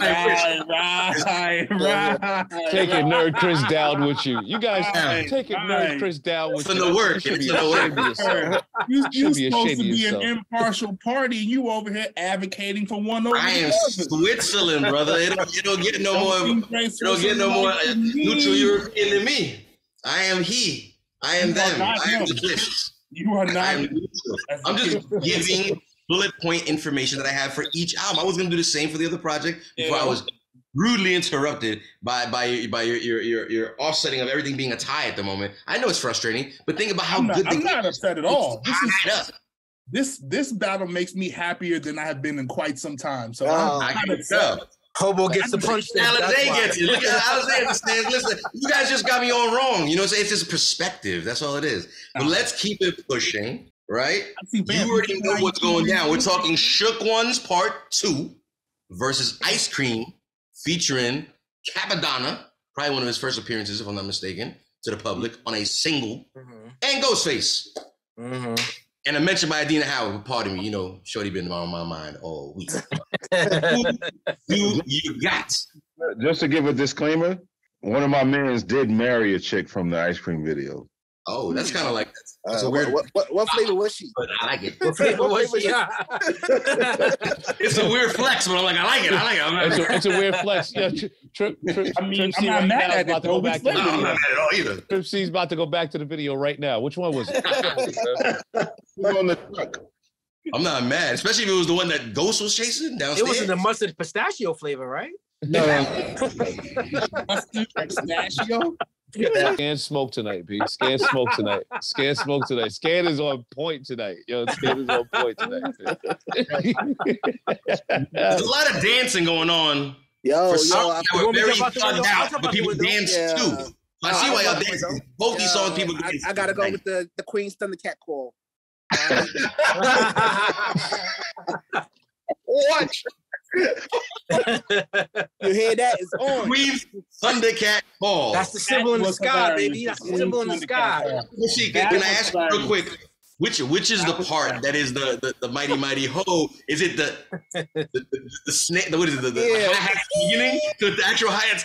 Taking Nerd Chris down with you. You guys taking Nerd Chris down with you. It's in the work. You're supposed to be an impartial party. You over here advocating for one over. I am Switzerland, brother. It don't get no more neutral European than me. I am he. I am them. I am the this. You are not. I'm just giving bullet point information that I have for each album. I was going to do the same for the other project before I was rudely interrupted by your offsetting of everything being a tie at the moment. I know it's frustrating, but think about how good. I'm not upset at all. This battle makes me happier than I have been in quite some time. So I'm not upset. Hobo gets the punch. Alizé gets it. Look at Alizé understands. Listen, you guys just got me on wrong. You know, it's just perspective. That's all it is. But let's keep it pushing, right? You already know what's going down. We're talking Shook Ones Part 2 versus Ice Cream featuring Capadonna, probably one of his first appearances, if I'm not mistaken, to the public on a single, and Ghostface. And a mention by Adina Howard, pardon me, you know, Shorty been on my mind all week. Who you got? Just to give a disclaimer, one of my mans did marry a chick from the Ice Cream video. Oh, that's kind of like that's a weird. What flavor was she? But I like it. What flavor was she? It's a weird flex, but I'm like, I like it. It's a weird flex. Yeah, Trip I mean, C I'm not right mad now at is about to it, go though. back to the No, I'm video. not mad at all either. Trip C's about to go back to the video right now. Which one was it? Who's on the truck? I'm not mad, especially if it was the one that Ghost was chasing downstairs. It was in the mustard pistachio flavor, right? Mustard pistachio. Scan smoke tonight, B. Scan smoke tonight. Scan smoke tonight. Scan is on point tonight. Yo, Scan is on point tonight. There's a lot of dancing going on. Yo, for some I that were very thugged out, but people dance too. I see why y'all dance. Both these songs, people dance. I gotta go with the Queen's Thundercat call. What? You hear that? It's on. Queen's Thundercat call. That's the symbol in the sky, baby. That's the symbol in the sky. Can I ask you real quick? Which is the part that is the mighty mighty ho? Is it the snare? What is it? The hi-hat at the beginning? The actual hi-hats.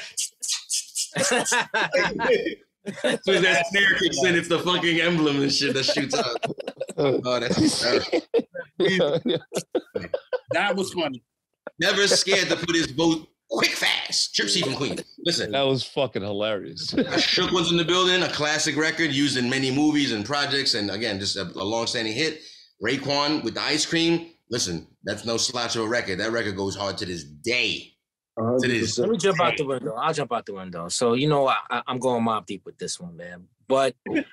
So as that snare kicks in, it's the fucking emblem and shit that shoots out. Oh, that's That was funny. Never scared to put his boat quick fast. Trip C from Queen. Listen. That was fucking hilarious. Shook One's in the building, a classic record used in many movies and projects, and again, just a long-standing hit. Raekwon with the ice cream. Listen, that's no slouch of a record. That record goes hard to this day. To this Let me jump out the window. I'll jump out the window. So you know I'm going Mobb Deep with this one, man. But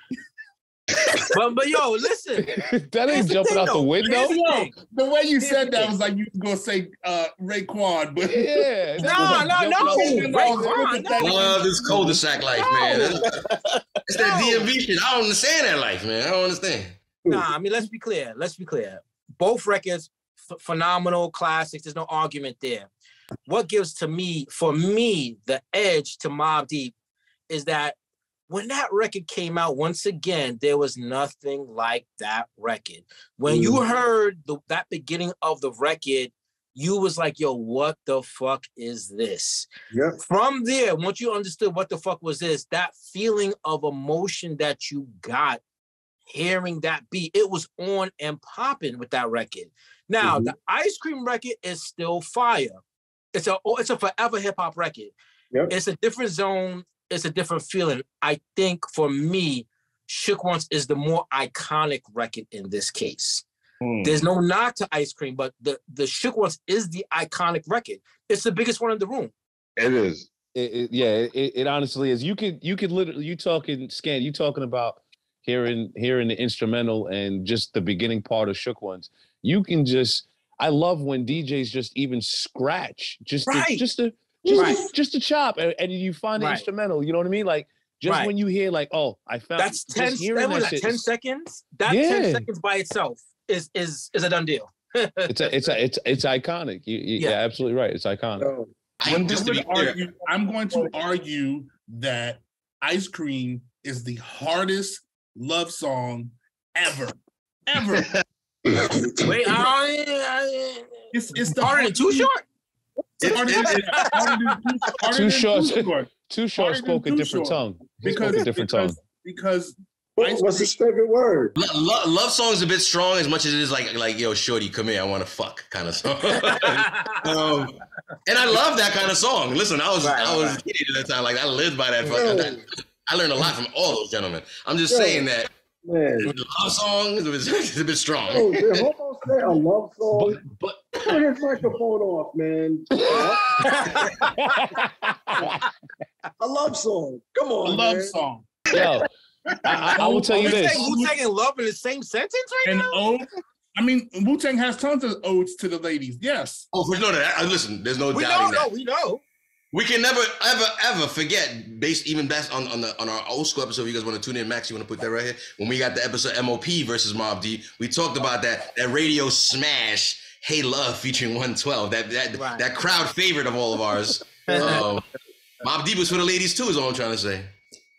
yo, listen. That ain't jumping out the window. Yo, the way you said that was like you was gonna say Raekwon, but yeah. No. Raekwon. Love this cul-de-sac life, man. It's that DMV shit. I don't understand that life, man. I don't understand. Nah, I mean, let's be clear. Both records, phenomenal classics. There's no argument there. What gives for me, the edge to Mobb Deep is that when that record came out, once again, there was nothing like that record. When you heard that beginning of the record, you was like, yo, what the fuck is this? Yep. From there, once you understood what the fuck was this, that feeling of emotion that you got hearing that beat, it was on and popping with that record. Now, the Ice Cream record is still fire. It's a forever hip hop record. Yep. It's a different zone. It's a different feeling. I think for me, Shook Ones is the more iconic record in this case. There's no knock to Ice Cream, but the Shook Ones is the iconic record. It's the biggest one in the room. It is. It honestly is. You could literally, you talking about hearing the instrumental and just the beginning part of Shook Ones. You can I love when DJs just even scratch just to chop and you find the instrumental. You know what I mean? Like when you hear like, oh, I found that's 10. Hearing that shit, 10 seconds. That 10 seconds by itself is a done deal. it's iconic. You're absolutely right. It's iconic. I'm going to argue that Ice Cream is the hardest love song ever. Wait, it's the harder than Too Short. Too Short spoke a different tongue. Because what's his favorite word? Love song is a bit strong as much as it is like yo, shorty, come here, I want to fuck kind of song. And I love that kind of song. Listen, I was a kid at that time. Like I lived by that. I learned a lot from all those gentlemen. I'm just saying that. Man. The love song is a bit strong. Oh, did Homo say a love song? But turn his microphone off, man. A love song. Come on, a love song. Yo, I will tell you this. Wu-Tang and Love in the same sentence right now? I mean, Wu-Tang has tons of odes to the ladies. Yes. Oh, for sure. Listen, there's no doubting that. We know. We can never, ever forget, based on our old school episode. If you guys want to tune in, Max, you want to put that right here? When we got the episode MOP versus Mobb Deep, we talked about that radio smash, Hey Love featuring 112, that crowd favorite of all of ours. Mobb Deep was for the ladies too, is all I'm trying to say.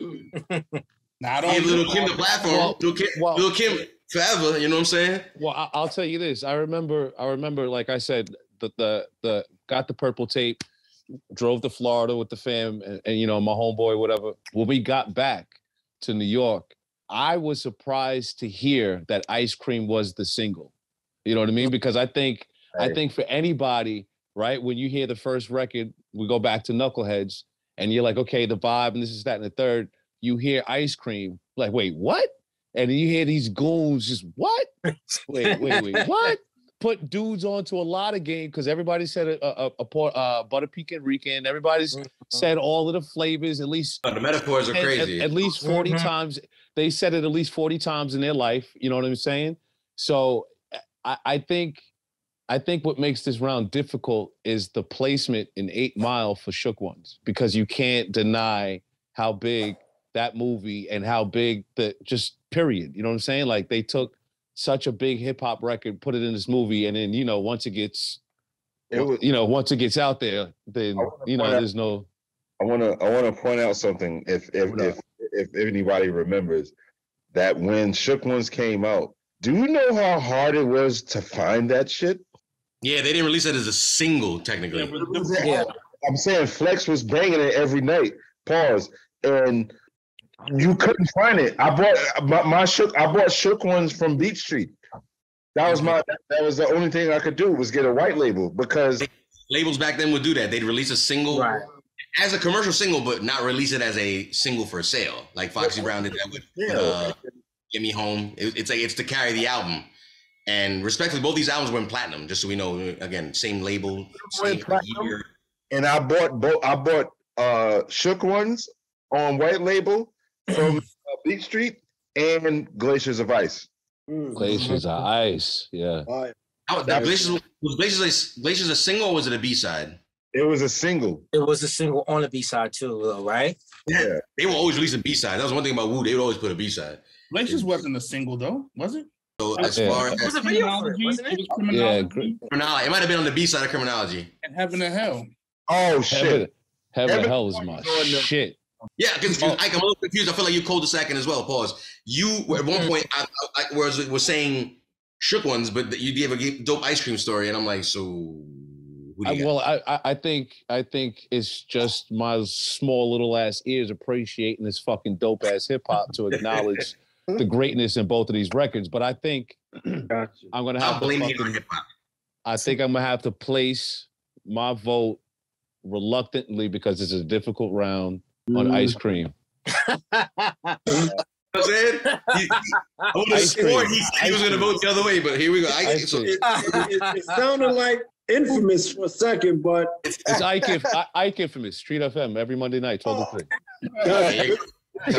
Give Lil' Kim the platform. Lil' Kim forever, you know what I'm saying? Well, I'll tell you this. I remember, like I said, the got the purple tape. Drove to Florida with the fam and you know, my homeboy, whatever. When we got back to New York, I was surprised to hear that Ice Cream was the single. You know what I mean? Because I think for anybody, right, when you hear the first record, we go back to Knuckleheads, and you're like, okay, the vibe, and this is that, and the third, you hear Ice Cream, like, wait, what? And then you hear these goons just, what? Wait, what? Put dudes onto a lot of game because everybody said a butter pecan Rican. Everybody's said all of the flavors at least. The metaphors are crazy. At least 40 times. They said it at least 40 times in their life. You know what I'm saying? So I think what makes this round difficult is the placement in 8 Mile for Shook Ones, because you can't deny how big that movie and how big the just period. You know what I'm saying? Like they took such a big hip hop record, put it in this movie, and then once it gets out there, then there's no. I want to point out something. If anybody remembers that when Shook Ones came out, do you know how hard it was to find that shit? Yeah, they didn't release it as a single technically. Yeah. I'm saying Flex was banging it every night. Pause. And you couldn't find it. I bought Shook Ones from Beat Street. That was the only thing I could do was get a white label, because labels back then would do that. They'd release a single as a commercial single, but not release it as a single for sale. Like Foxy Brown did that with Get Me Home. It's to carry the album. And respectfully, both these albums went platinum, just so we know. Again, same label, same year. And I bought Shook Ones on white label from Beat Street and Glaciers of Ice. Glaciers of Ice, yeah. Glaciers a single, or was it a B-side? It was a single. It was a single on the B-side too, right? Yeah. They were always releasing B-side. That was one thing about Wu. They would always put a B-side. Glaciers wasn't a single though, was it? So as far as it was a video for it, wasn't it? Criminology. It might have been on the B-side of Criminology. And Heaven and Hell. Oh shit. Heaven and Hell is my shit. Yeah, because I'm a little confused. I feel like you cul-de-sacking as well. Pause. You at one point I was saying Shook Ones, but you gave a dope ice cream story, and I'm like, so. Who do you got? I think it's just my small little ass ears appreciating this fucking dope ass hip hop to acknowledge the greatness in both of these records. But I think I'm gonna have to. I think I'm gonna have to place my vote reluctantly, because it's a difficult round, on Ice Cream. I would have sworn he was going to vote the other way, but here we go. It sounded like Infamous for a second, but it's Ike Infamous, Street FM, every Monday night, 12 to 3. I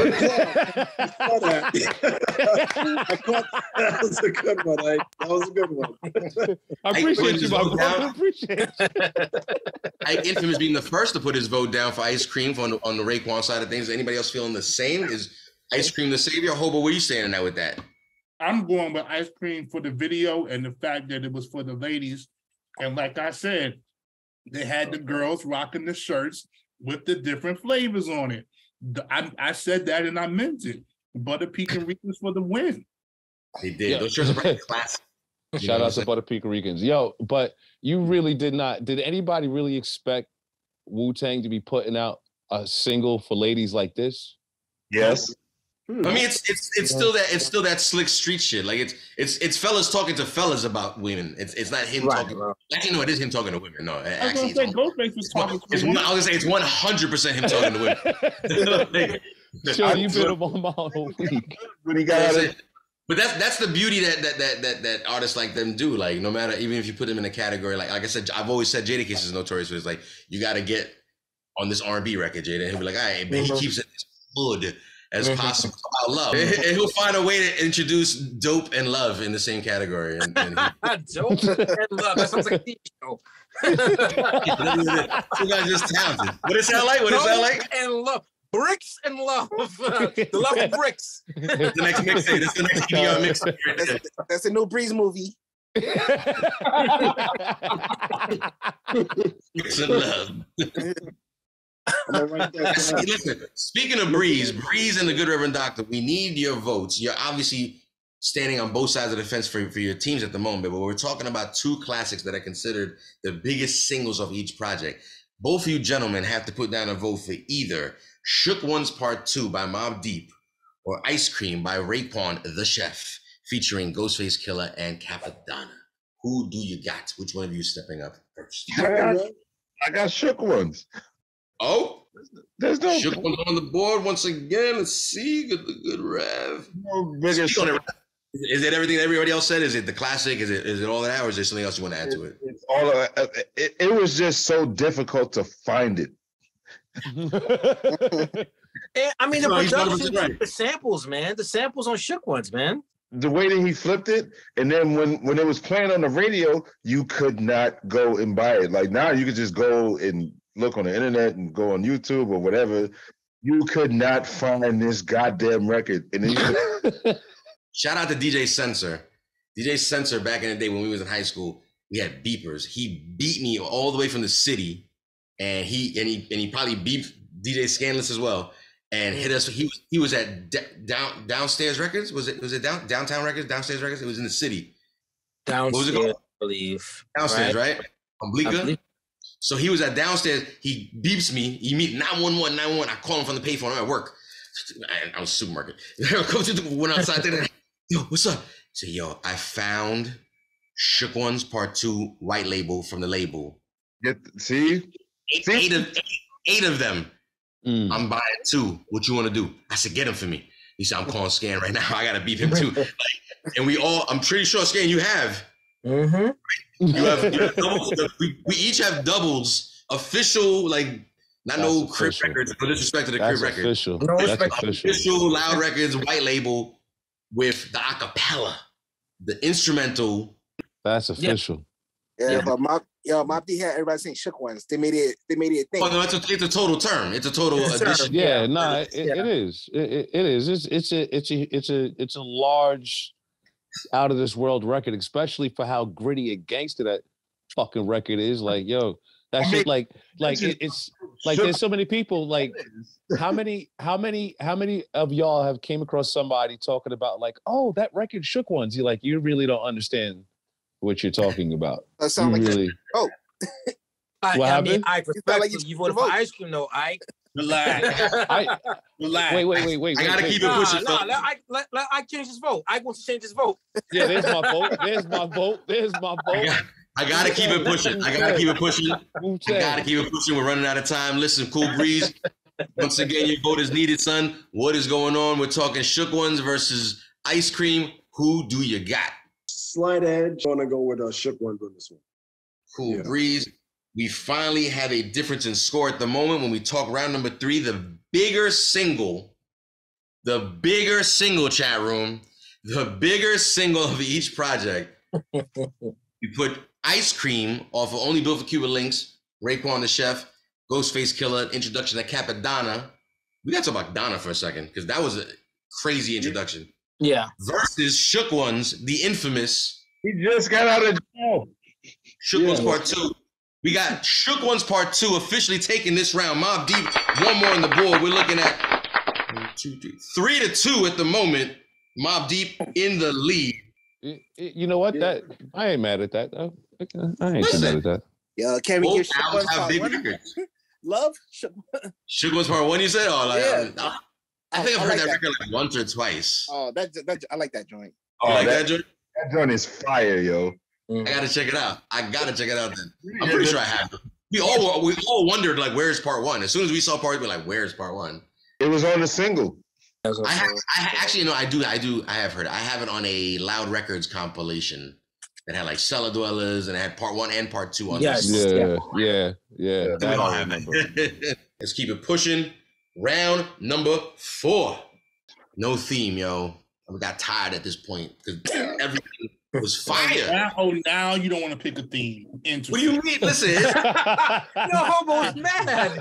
caught that was a good one. That was a good one. I appreciate you, my bro. I appreciate Ike Infamous being the first to put his vote down for Ice Cream on the Raekwon side of things. Anybody else feeling the same? Is Ice Cream the savior? Hobo, where you standing at with that? I'm going with Ice Cream for the video and the fact that it was for the ladies. And like I said, they had the girls rocking the shirts with the different flavors on it. I said that and I meant it. Butter Pecan Ricans for the win. They did. Yeah. Those shirts are pretty classic. Shout out to Butter Pecan Ricans. Yo, but you really did anybody really expect Wu-Tang to be putting out a single for ladies like this? Yes. I mean, it's still that slick street shit. Like it's fellas talking to fellas about women. It's not him talking. Bro. Actually, no, it is him talking to women. No, actually, Ghostface was talking to women. I was gonna say it's 100% him talking to women. Sure, you've been on my whole week. When he got out of But that's the beauty that artists like them do. Like no matter, even if you put them in a category like I said, I've always said Jadakiss is notorious for this. Like you got to get on this R&B record, Jada, and he'll be like, all right, but he keeps it as good as possible about love, and he'll find a way to introduce dope and love in the same category. And dope and love. That sounds like a TV show. You guys just talented. What it sound like? And love. Bricks and love. The love of bricks. That's the next mixtape. That's the next mixtape. Right that's a new Breeze movie. Bricks and love. Listen, speaking of Breeze and the Good Reverend Doctor, we need your votes. You're obviously standing on both sides of the fence for your teams at the moment, but we're talking about two classics that are considered the biggest singles of each project. Both of you gentlemen have to put down a vote for either Shook Ones Part 2 by Mobb Deep or Ice Cream by Raekwon the Chef, featuring Ghostface Killah and Capadonna. Who do you got? Which one of you is stepping up first? I got Shook Ones. Oh, there's no Shook Ones on the board once again. Let's see, good Rev. No bigger. Is it everything everybody else said? Is it the classic? Is it all that, or is there something else you want to add to it? It's all. It was just so difficult to find it. I mean, the production, the samples, man. The samples on Shook Ones, man. The way that he flipped it, and then when it was playing on the radio, you could not go and buy it. Like now, you could just go and look on the internet and go on YouTube or whatever. You could not find this goddamn record. And then shout out to DJ Sensor. DJ Sensor, back in the day when we was in high school, we had beepers. He beat me all the way from the city, and he probably beeped DJ Scandalous as well, and hit us. He was at Downstairs Records. Was it Downtown Records? Downstairs Records. It was in the city. Downstairs, what was it called? I believe. Downstairs, right? On Bleecker. So he was at Downstairs. He beeps me. He meet 911, 911. I call him from the payphone. I'm at work. I was supermarket. Went outside there. Yo, what's up? So yo, I found Shook Ones Part 2 white label from the label. See? Eight of them. I'm buying 2. What you want to do? I said, get them for me. He said, I'm calling Scan right now. I gotta beep him too. And we all, I'm pretty sure, Scan, you have. Mm-hmm. You have doubles. We each have doubles, official, like not no Crib Records, no disrespect to the Crib Records. Official. No respect. Official. Official Loud Records white label with the acapella, the instrumental. That's official. Yeah, but Mobb Deep had everybody saying Shook Ones. They made it a thing. Oh no, it's a total term. It's a total addition. Yeah, no, it is. It is. It's a large, out of this world record, especially for how gritty and gangster that fucking record is. Like, yo, that shit, like it's like there's so many people. Like, how many of y'all have came across somebody talking about like, oh, that record Shook Ones? You like, you really don't understand what you're talking about. That sound like really. Oh, what happened? I respect like you voted for Ice Cream, though. Ike. Relax. Relax. Wait. I gotta keep it pushing. Let Ike change his vote. Ike wants to change his vote. Yeah, there's my vote. There's my vote. I gotta keep it pushing. I gotta keep it pushing. We're running out of time. Listen, Cool Breeze. Once again, your vote is needed, son. What is going on? We're talking Shook Ones versus Ice Cream. Who do you got? Slight edge. I want to go with Shook Ones on this one. Cool Breeze. We finally have a difference in score at the moment when we talk round number 3. The bigger single chat room, the bigger single of each project. We put Ice Cream off of Only Built for Cuban Links, Raekwon the Chef, Ghostface Killah, introduction to Capadonna. We got to talk about Donna for a second because that was a crazy introduction. Yeah. Versus Shook Ones, the infamous. He just got out of jail. Shook Ones Part 2. We got Shook Ones Part 2 officially taking this round. Mobb Deep, one more on the board. We're looking at 1, 2, 3. 3-2 at the moment. Mobb Deep in the lead. You know what? That I ain't mad at that. I ain't mad at that. Yeah, can we give Shook Ones have Part big 1? records. Love Shook Ones Part 1, you said? Oh, like, yeah. I think I've heard that record like once or twice. Oh, that I like that joint. You like that joint? That joint is fire, yo. I gotta check it out. Then. I'm pretty sure I have. We all wondered like, where's Part 1? As soon as we saw Part 2, we're like, where's Part 1? It was on the single. I actually know I have heard it. I have it on a Loud Records compilation that had like Cellar Dwellers and it had Part 1 and Part 2 on this. Yeah. That all have it. Let's keep it pushing. Round number 4. No theme, yo. We got tired at this point because everything was fire. Now you don't want to pick a theme. What do you mean? Listen. Yo, Hobo's mad.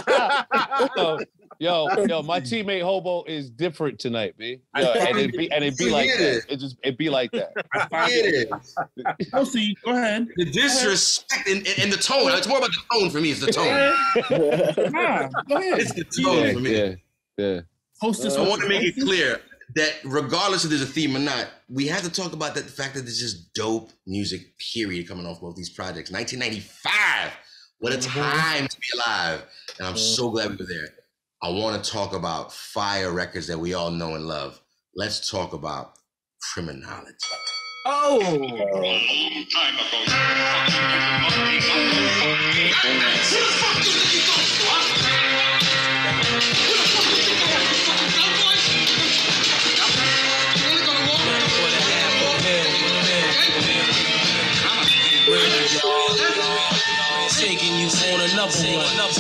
Yo, my teammate Hobo is different tonight, B. And it'd be like that. It'd be like that. I'll see. Go ahead. The disrespect and the tone. It's more about the tone for me. It's the tone. Go ahead. It's the tone for me. Yeah. Hostess. I want to make it clear that regardless if there's a theme or not, we have to talk about the fact that there's just dope music, period, coming off both these projects. 1995. What a time to be alive. And I'm so glad we were there. I want to talk about fire records that we all know and love. Let's talk about Criminology. Oh. Taking you on another one.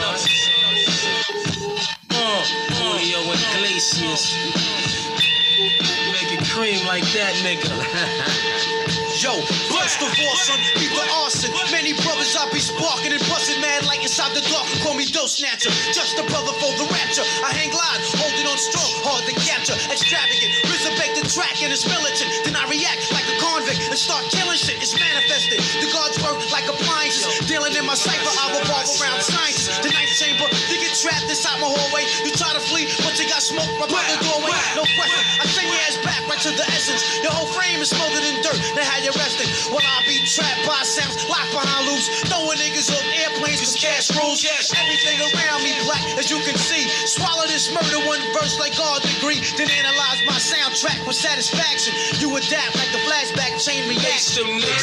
Julio Iglesias. Make it cream like that, nigga. Yo, first of all, son, beat the arson. Many brothers I be sparking and busting mad like inside the dark. Call me dough snatcher, just a brother for the rapture. I hang glide, holding on strong, hard to capture. Extravagant, resurrect the track and it's militant. Then I react like a convict and start killing shit. It's manifested. The gods work like appliances. Dealing in my cipher, I revolve around science. The ninth chamber, you get trapped inside my hallway. You try to flee, but you got smoke right by the doorway. No question, I send your ass back right to the essence. Your whole frame is smothered in dirt. Now how you resting? When I be trapped by sounds, locked behind loops, throwing niggas off airplanes cause cash rules. Everything around me black, as you can see. Swallow this murder one verse like God degree. Then analyze my soundtrack with satisfaction. You adapt like the flashback chain reaction.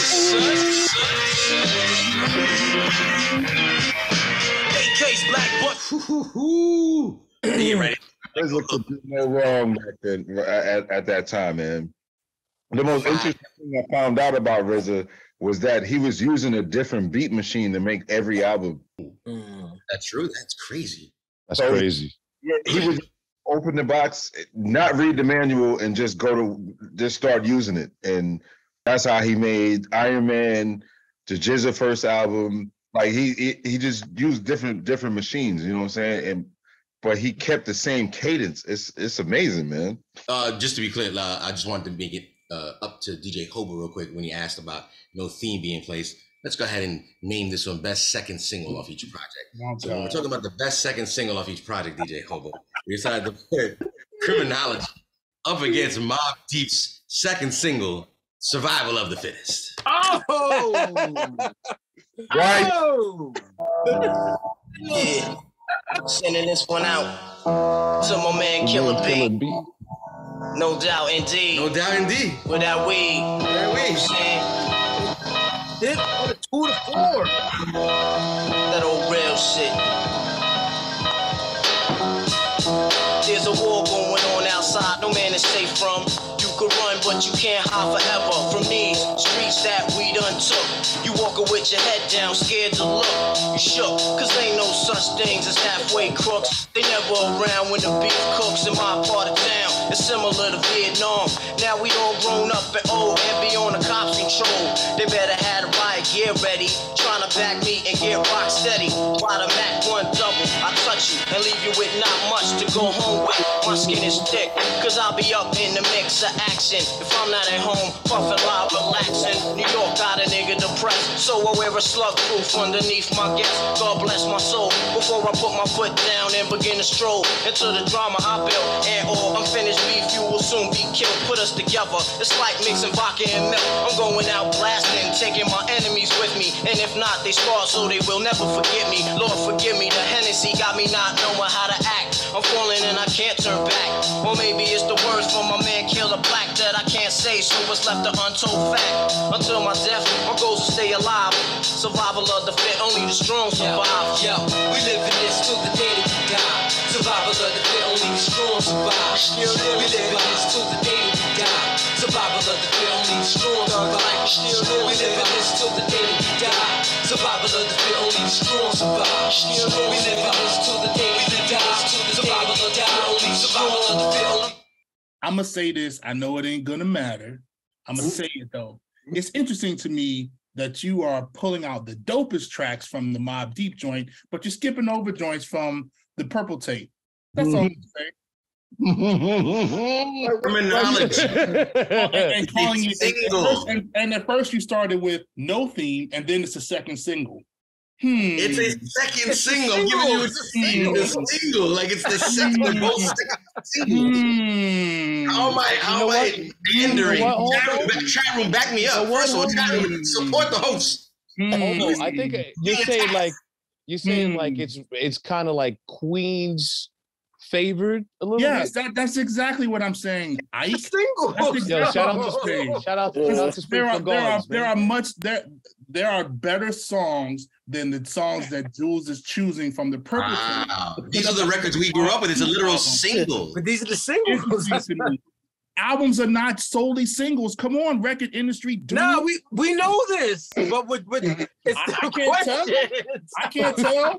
AK's black butt. You ready? There's no wrong back then, at that time, man. The most interesting thing I found out about RZA was that he was using a different beat machine to make every album. That's true. That's crazy. That's crazy. He would open the box, not read the manual, and just start using it. And that's how he made Iron Man, the GZA first album. Like he just used different machines. You know what I'm saying? But he kept the same cadence. It's amazing, man. Just to be clear, I just wanted to make it up to DJ Hobo real quick when he asked about no theme being placed. Let's go ahead and name this one best second single off each project. So when we're talking about the best second single off each project, DJ Hobo, we decided to put Criminology up against Mobb Deep's second single, Survival of the Fittest. Oh! Right. Oh! Yeah. Sending this one out to my man Killer B. No doubt indeed. No doubt indeed. Without weed. Without weed. Hit on a 2 to 4. That old real shit. There's a war going on outside, no man is safe from. You could run, but you can't hide forever from these streets that we done took. You walking with your head down, scared to look. You shook, cause ain't no such things as halfway crooks. They never around when the beef cooks in my part of town. It's similar to Vietnam. Now we all grown up and old and be on the cops' control. They better have the riot gear ready, trying to back me and get rock steady. While the Mac 1 double, I touch you and leave you with not much to go home with. My skin is thick, cause I'll be up in the mix of action. If I'm not at home, puffin' loud, relaxing. New York got a nigga depressed, so I wear a slug proof underneath my guest. God bless my soul, before I put my foot down and begin to stroll into the drama I built. And all unfinished beef, you will soon be killed. Put us together, it's like mixing vodka and milk. I'm going out blasting, taking my enemies with me. And if not, they scar so they will never forget me. Lord forgive me, the Hennessy got me not knowing how to act. I'm falling and I can't turn back. Or maybe it's the words from my man Killer Black that I can't say, so what's left an untold fact. Until my death, my goals to stay alive. Survival of the fit, only the strong survive. Yo, we live in this till the day that we die. Survival of the fit, only the strong survive. We live in this till the day that we die. Survival of the fit, only the strong survive. We live in this till the day that we die. Survival of the fit, only the strong survive. We live in this till the day that we die. Survival of the fit, only the strong survive. I'm going to say this. I know it ain't going to matter. I'm going to say it, though. It's interesting to me that you are pulling out the dopest tracks from the Mobb Deep joint, but you're skipping over joints from the Purple Tape. That's all I'm saying. Criminology. And calling it, and at first you started with no theme, and then it's the second single. It's a second single. I'm giving you a single. Like it's the second most single. How am I hindering? Chat room, back me up. First of all, chat room, support the host. I think you're saying like it's kind of like Queen's favored a little Yes, bit? that's exactly what I'm saying. Ike. Single. Yo, shout out to Spring. Shout out to Spring for Guards, There are better songs than the songs that Jules is choosing from the Purple. Wow. These are the records we grew up with. It's a literal single. But these are the singles. Albums are not solely singles. Come on, record industry. No, we know this, but it's I can't tell. I can't tell.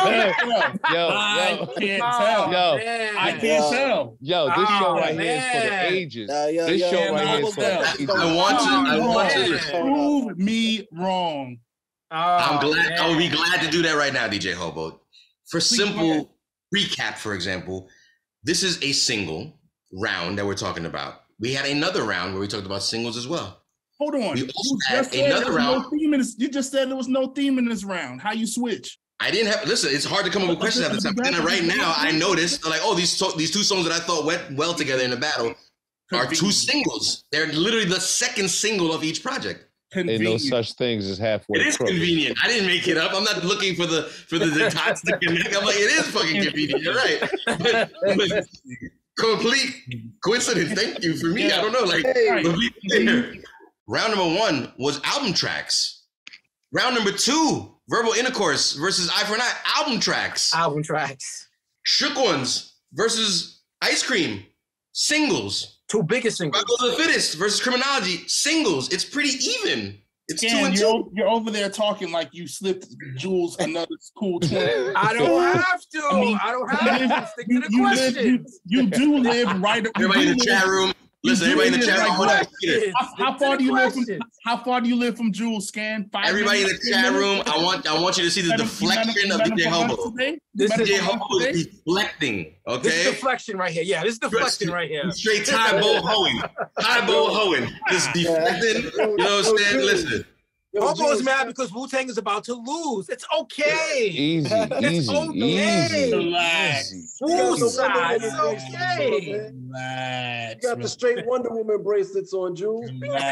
I can't tell. Yo, this show right here is for the ages. This show right here is for the ages. I want to prove me wrong. I'm glad. I would be glad to do that right now, DJ Hobo. For simple recap, for example, this is a single round that we're talking about. We had another round where we talked about singles as well. Hold on. We also had another round. You just said there was no theme in this round. How you switch? I didn't have. Listen, it's hard to come up with questions at the time. But then right now, I noticed like, oh, these two songs that I thought went well together in the battle are two singles. They're literally the second single of each project. Ain't no such things as halfway. It is convenient. I didn't make it up. I'm not looking for the dots to connect. I'm like, it is fucking convenient. You're right. But complete coincidence. Thank you for me. I don't know. Like, round number 1 was album tracks. Round number 2, verbal intercourse versus Eye for an Eye. Album tracks. Album tracks. Shook Ones versus Ice Cream. Singles. 2 biggest singles. Survival of the Fittest versus Criminology. Singles. It's pretty even. It's Ken, 2 and 2. You're over there talking like you slipped Jules another cool twin. I don't have to. I don't have to. Stick to the questions. You do live right. Everybody in the chat room. Listen, everybody in the chat room. How far do you live from? How far do you live from Jules? Scan 5 Everybody minutes, in the chat room. I want you to see the deflection of DJ Hobo. DJ Hobo is deflecting. Okay. This is deflection right here. Yeah, this is deflection right here. Straight Ty Bo hoeing. Ty Bo hoeing. This deflecting. You know what I'm saying? Listen. Hobo's mad because Wu-Tang is about to lose. It's okay. Easy. It's okay. Relax. It's okay. Relax. You got the straight Wonder Woman bracelets on, Jules.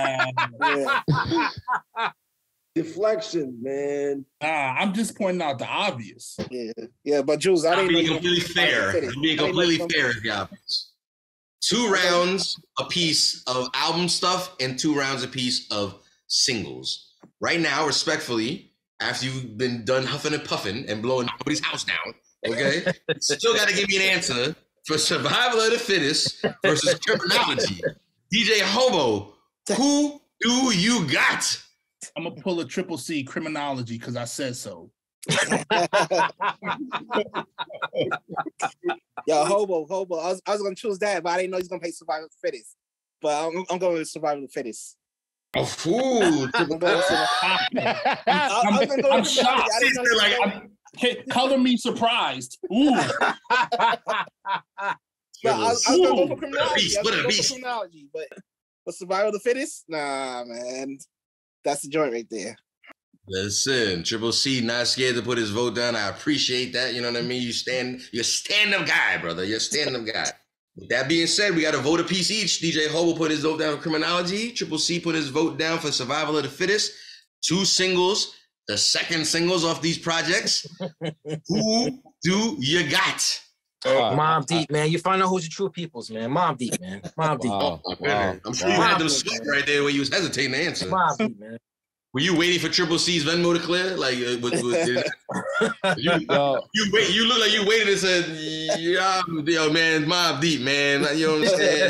Deflection, man. I'm just pointing out the obvious. Yeah, but Jules, I didn't know. Being completely fair. Being completely fair is the obvious. 2 rounds a piece of album stuff and 2 rounds a piece of singles. Right now, respectfully, after you've been done huffing and puffing and blowing nobody's house down, okay, still got to give me an answer for Survival of the Fittest versus Criminology. DJ Hobo, who do you got? I'm gonna pull a Triple C Criminology because I said so. Yo, Hobo. I was gonna choose that, but I didn't know he's gonna play Survival of the Fittest. But I'm going with Survival of the Fittest. Oh, fool. I'm shocked. Color me surprised. Ooh. I was gonna go for Criminology. But Survival of the Fittest? Nah, man. That's the joint right there. Listen, Triple C not scared to put his vote down. I appreciate that. You know what I mean? You're a stand-up guy, brother. You're a stand-up guy. With that being said, we got a vote apiece each. DJ Hobo put his vote down for Criminology. Triple C put his vote down for Survival of the Fittest. 2 singles, the second singles off these projects. Who do you got? Mobb Deep, man. You find out who's the true peoples, man. Mobb Deep, man. Mobb Deep. Wow. I'm sure you had them sweat right there when you was hesitating to answer. Mobb Deep, man. Were you waiting for Triple C's Venmo to clear? Like, you look like you waited and said, "Yeah, yo, man, Mobb Deep, man." You know what I'm saying?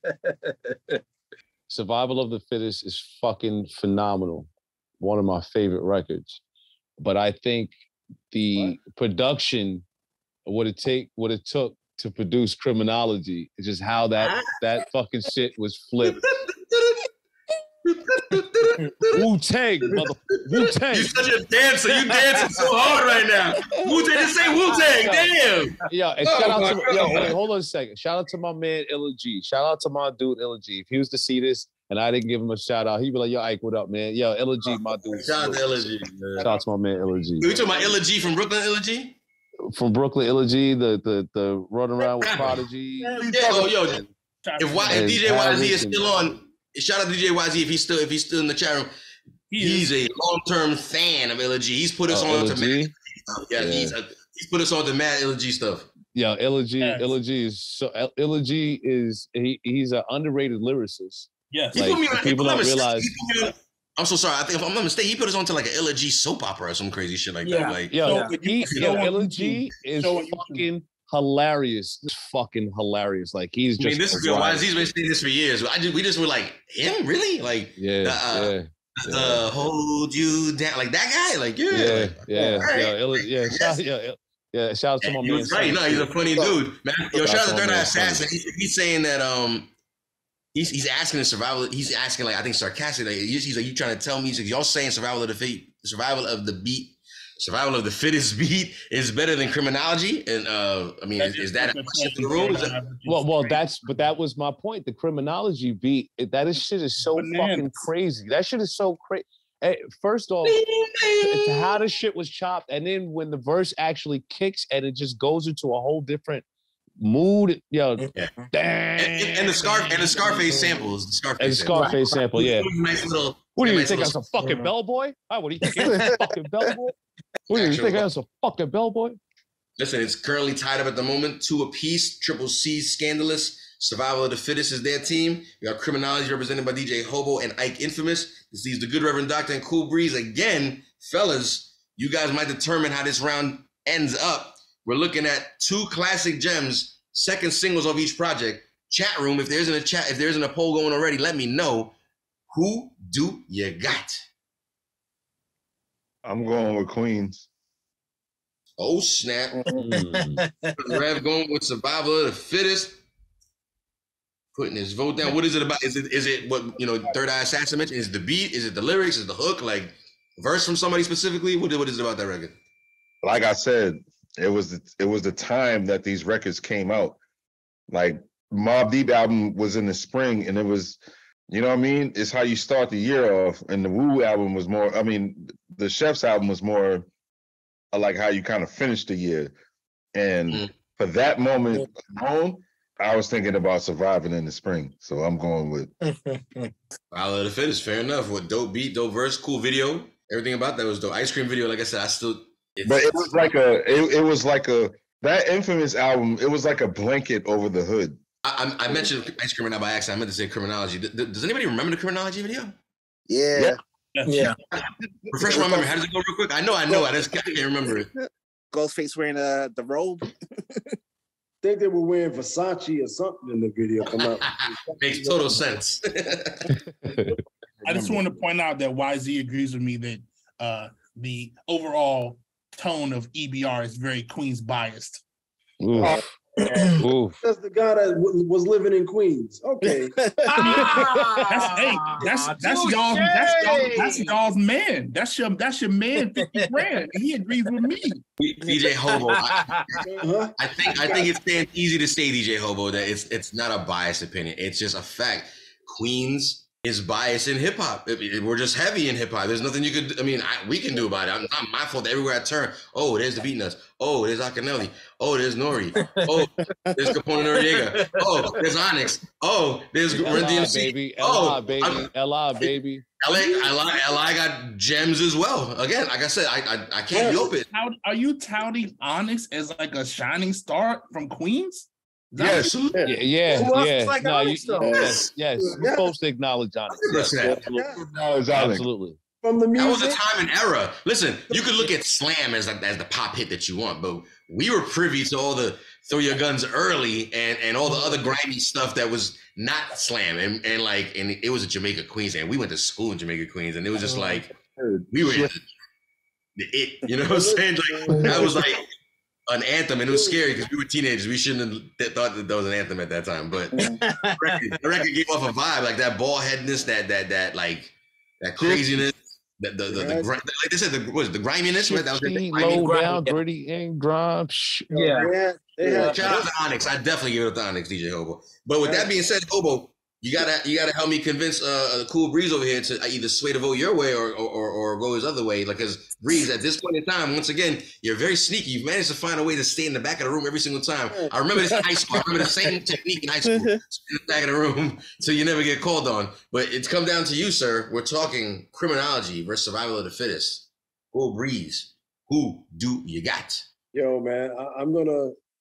Survival of the Fittest is fucking phenomenal. One of my favorite records. But I think the production, what it took to produce Criminology, is just how that fucking shit was flipped. Wu-Tang, mother. Wu-Tang. You're such a dancer. You dancing so hard right now. Wu-Tang, just say Wu-Tang. Damn. Yeah, and shout out to wait, hold on a second. Shout out to my man Illa G. Shout out to my dude Illa G. If he was to see this and I didn't give him a shout out, he'd be like, "Yo, Ike, what up, man? Yo, Illa G, my dude." Shout out to Illa G. Shout out to my man Illa G. You talking about Illa G from Brooklyn? Illa G? From Brooklyn, Illa G, the run around with Prodigy. Yeah, if DJ YZ is still on. Shout out to DJ YZ if he's still in the chat room. He's a long-term fan of Illa G. He's put us on to mad stuff. Yeah, he's put us on to mad Illa G stuff. Yeah, Illa G, Yes. Illa G is so Illa G is he's an underrated lyricist. Yes. He Like put me on- people if I'm don't not mistaken, realize. he put me on- I'm so sorry. I think if I'm not mistaken, he put us onto like an Illa G soap opera or some crazy shit like that. Like, Yo, Show on Illa YouTube. G is Show on YouTube. fucking hilarious. It's fucking hilarious. Like he's I mean, just this is good. YZ's been saying this for years. We just were like, him? Really? Like, yeah. hold you down. Like that guy? Like, yeah. Yeah, Like, yeah, all right. yeah, Illa, yeah, Yes. shout out to my He man. was right. No, he's a funny dude. Man, yo, shout out to Third Eye Assassin. He's saying that he's asking the survival. He's asking like I think sarcastically. Like, he's like, you trying to tell me? He's like, y'all saying survival of the fittest beat is better than criminology? And I mean, is that a question in the room? Well, that was my point. The criminology beat, shit is so fucking crazy. That shit is so crazy. First off, it's how the shit was chopped, and then when the verse actually kicks and it just goes into a whole different mood, yo, and the Scarface samples, the Scarface sample, yeah. Nice little. What do you think? I'm a fucking bellboy? What do you think? I'm a fucking bellboy? What do you think? I'm a fucking bellboy? Listen, it's currently tied up at the moment, 2 apiece. Triple C's Scandalous. Survival of the Fittest is their team. We got Criminology represented by DJ Hobo and Ike Infamous. This leaves the Good Reverend Doctor and Cool Breeze. Again, fellas, you guys might determine how this round ends up. We're looking at 2 classic gems, second singles of each project. Chat room, if there isn't a poll going already, let me know. Who do you got? I'm going with Queens. Oh, snap. Rev going with Survival of the Fittest. Putting his vote down. What is it about? Is it what, Third Eye Assassin mentioned? Is it the beat? Is it the lyrics? Is it the hook? Like, verse from somebody specifically? What is it about that record? Like I said, it was the time that these records came out. Like, Mobb Deep album was in the spring, and it was, you know what I mean? It's how you start the year off. And the Wu album was more, the Chef's album was more like how you kind of finish the year. And for that moment alone, I was thinking about surviving in the spring. So I'm going with Survival of the Fittest. Fair enough. What dope beat, dope verse, cool video. Everything about that was dope. Ice Cream video, like I said, but it was like that Infamous album, it was like a blanket over the hood. I mentioned Ice Cream right now by accident. I meant to say Criminology. Does anybody remember the Criminology video? Yeah. Refresh my memory. How does it go real quick? I know. I just can't remember it. Ghostface wearing the robe. I think they were wearing Versace or something in the video. Come out. Makes total sense. I just want to point out that YZ agrees with me that the overall tone of EBR is very Queens biased. That's the guy that was living in Queens. Okay. That's y'all's man. That's your man, 50 grand. He agrees with me. DJ Hobo. I think it's easy to say, DJ Hobo, that it's not a biased opinion. It's just a fact. Queens is biased in hip hop. We're just heavy in hip hop. There's nothing you could. We can do about it. It's not my fault. Everywhere I turn, there's the Beatnuts. Oh, there's Akinelli. Oh, there's Nori. Oh, there's Capone Noriega. Oh, there's Onyx. Oh, there's Run DMC. Baby. LI, baby. LI, baby. LI got gems as well. Again, like I said, I can't help it. Are you touting Onyx as like a shining star from Queens? Yes. Yeah. No, yes. We're supposed to acknowledge Onyx. Absolutely. From the music. That was a time and era. Listen, you could look at Slam as the pop hit that you want, but we were privy to all the Throw Your Guns early and all the other grimy stuff that was not Slam and it was a Jamaica Queens, and we went to school in Jamaica Queens, and it was just like we were it. You know what I'm saying? Like that was like an anthem, and it was scary because we were teenagers. We shouldn't have thought that was an anthem at that time. But the record gave off a vibe, like that bald headedness, that craziness, like they said, the griminess, right? That was low down, gritty and grime. Yeah. Shout out to Onyx. I definitely give it up to Onyx, DJ Hobo. But with that being said, Hobo, you gotta help me convince Cool Breeze over here to either sway the vote your way or go his other way. Like, because Breeze, at this point in time, once again, you're very sneaky. You've managed to find a way to stay in the back of the room every single time. I remember this in high school. I remember the same technique in high school. Stay in the back of the room so you never get called on. But it's come down to you, sir. We're talking criminology versus survival of the fittest. Cool Breeze, who do you got? Yo, man, I'm gonna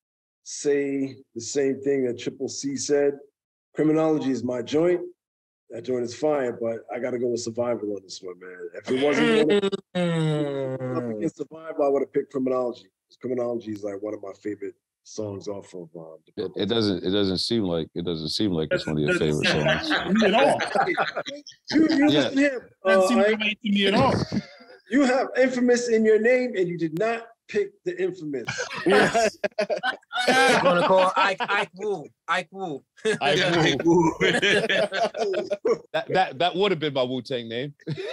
say the same thing that Triple C said. Criminology is my joint. That joint is fine, but I got to go with Survival on this one, man. If it wasn't up against Survival, I would have picked Criminology. Criminology is like one of my favorite songs off of. It doesn't seem like it's one of your favorite songs. At all. You listen here. To me at all. You have Infamous in your name, and you did not pick the Infamous. You're gonna call Ike Wu. Ike Wu. Ike Wu. That would have been my Wu-Tang name.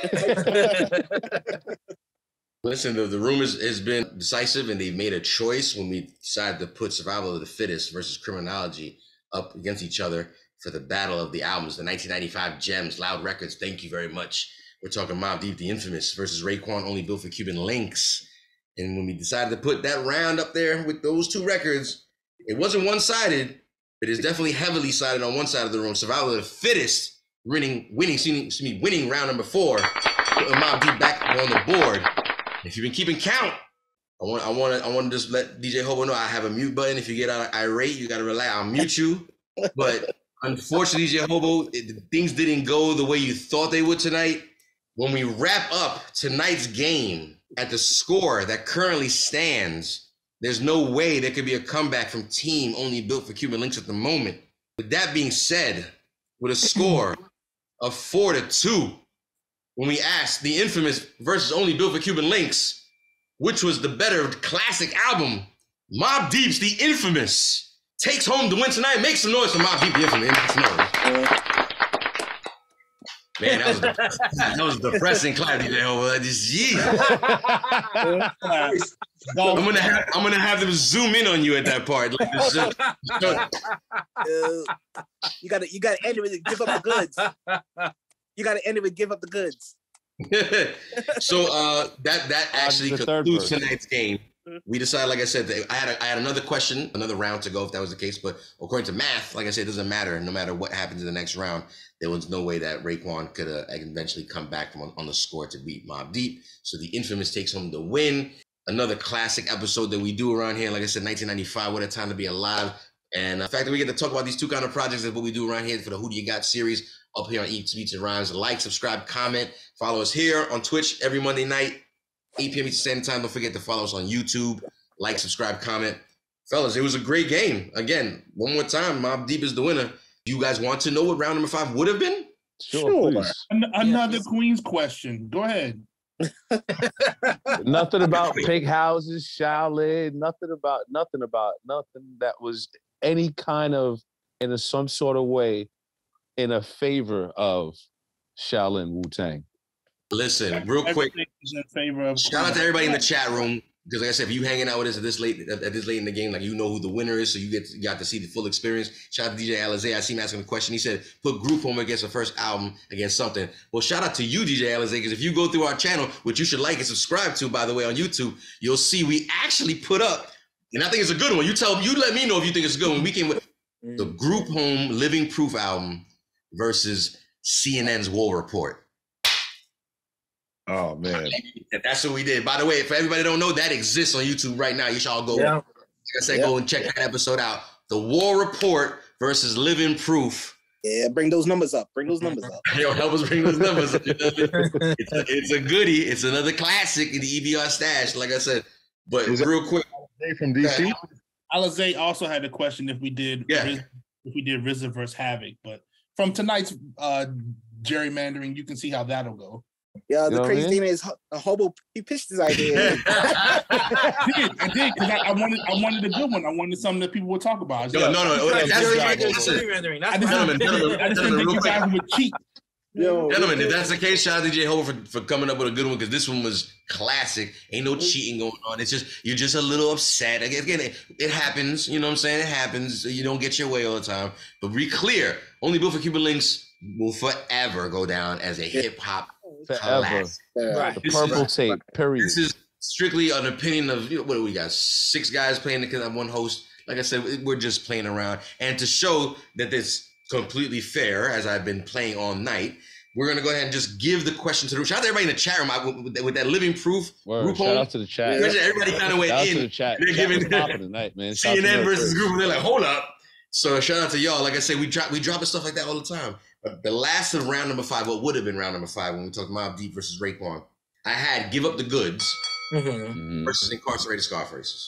Listen, the room has been decisive, and they've made a choice when we decided to put Survival of the Fittest versus Criminology up against each other for the battle of the albums, the 1995 gems, Loud Records. Thank you very much. We're talking Mobb Deep, the Infamous, versus Raekwon, Only Built for Cuban Links. And when we decided to put that round up there with those two records, it wasn't one-sided, but it's definitely heavily sided on one side of the room. Survival of the Fittest winning round number 4, putting Mobb Deep back on the board. If you've been keeping count, I want to just let DJ Hobo know I have a mute button. If you get irate, you got to relax. I'll mute you. But unfortunately, DJ Hobo, things didn't go the way you thought they would tonight. When we wrap up tonight's game at the score that currently stands, there's no way there could be a comeback from Team Only Built for Cuban Links at the moment. With that being said, with a score of 4-2, when we asked the Infamous versus Only Built for Cuban Links, which was the better classic album, Mobb Deep's The Infamous takes home the win tonight. Make some noise for Mobb Deep, The Infamous. Man, that was depressing, Cloudy. I'm gonna have them zoom in on you at that part. You gotta end it with give up the goods. You gotta end it with give up the goods. So that actually concludes tonight's game. We decided, like I said, that I had another question, another round to go if that was the case. But according to math, like I said, it doesn't matter. No matter what happens in the next round, there was no way that Raekwon could eventually come back from on the score to beat Mobb Deep. So the Infamous takes home the win. Another classic episode that we do around here. Like I said, 1995, what a time to be alive. And the fact that we get to talk about these two kind of projects is what we do around here for the Who Do You Got series up here on Eats, Beats, and Rhymes. Like, subscribe, comment, follow us here on Twitch every Monday night, 8 p.m. Eastern Standard Time. Don't forget to follow us on YouTube. Like, subscribe, comment. Fellas, it was a great game. Again, one more time, Mobb Deep is the winner. Do you guys want to know what round number 5 would have been? Sure. Another Queen's question. Go ahead. Nothing about pig houses, Shaolin, nothing that was any kind of, in some sort of way, in a favor of Shaolin Wu-Tang. Listen, real quick, shout out to everybody in the chat room. Because like I said, if you hanging out with us at this late in the game, like you know who the winner is, so you got to see the full experience. Shout out to DJ Alizé. I seen him asking a question. He said, put Group Home against the first album against something. Well, shout out to you, DJ Alizé, because if you go through our channel, which you should like and subscribe to, by the way, on YouTube, you'll see we actually put up, and I think it's a good one. You let me know if you think it's a good one. We came with the Group Home Living Proof album versus CNN's War Report. Oh man, that's what we did. By the way, for everybody that don't know, that exists on YouTube right now. You should all go. Like I said, go and check that episode out. The War Report versus Living Proof. Yeah, bring those numbers up. Yo, help us bring those numbers up. It's a goodie. It's another classic in the EBR stash. Like I said, but real quick, from DC. Alizé also had a question if we did RZA versus Havoc, but from tonight's gerrymandering, you can see how that'll go. Yeah, the crazy thing is, Hobo, he pitched his idea. I did, because I wanted a good one. I wanted something that people would talk about. No. I just didn't think you guys would cheat. Gentlemen, if that's the case, shout out to DJ Hobo for coming up with a good one, because this one was classic. Ain't no cheating going on. It's just, you're just a little upset. Again, it happens. You know what I'm saying? It happens. You don't get your way all the time. But be clear, Only Built for Cuban Links will forever go down as a hip-hop forever. Right. The Purple Tape, period. This is strictly an opinion of, what do we got? 6 guys playing because I'm one host. Like I said, we're just playing around. And to show that it's completely fair, as I've been playing all night, we're gonna go ahead and just give the question to the room. Shout out to everybody in the chat room with that living proof. Word. Shout out to the chat. Everybody kind of went shout in. Out to the chat. They're chat giving tonight, man. Shout CNN versus group. They're like, hold up. So shout out to y'all. Like I said, we drop stuff like that all the time. But the last of round number 5, what would have been round number 5 when we talked Mobb Deep versus Raekwon, I had Give Up the Goods versus Incarcerated Scarfaces.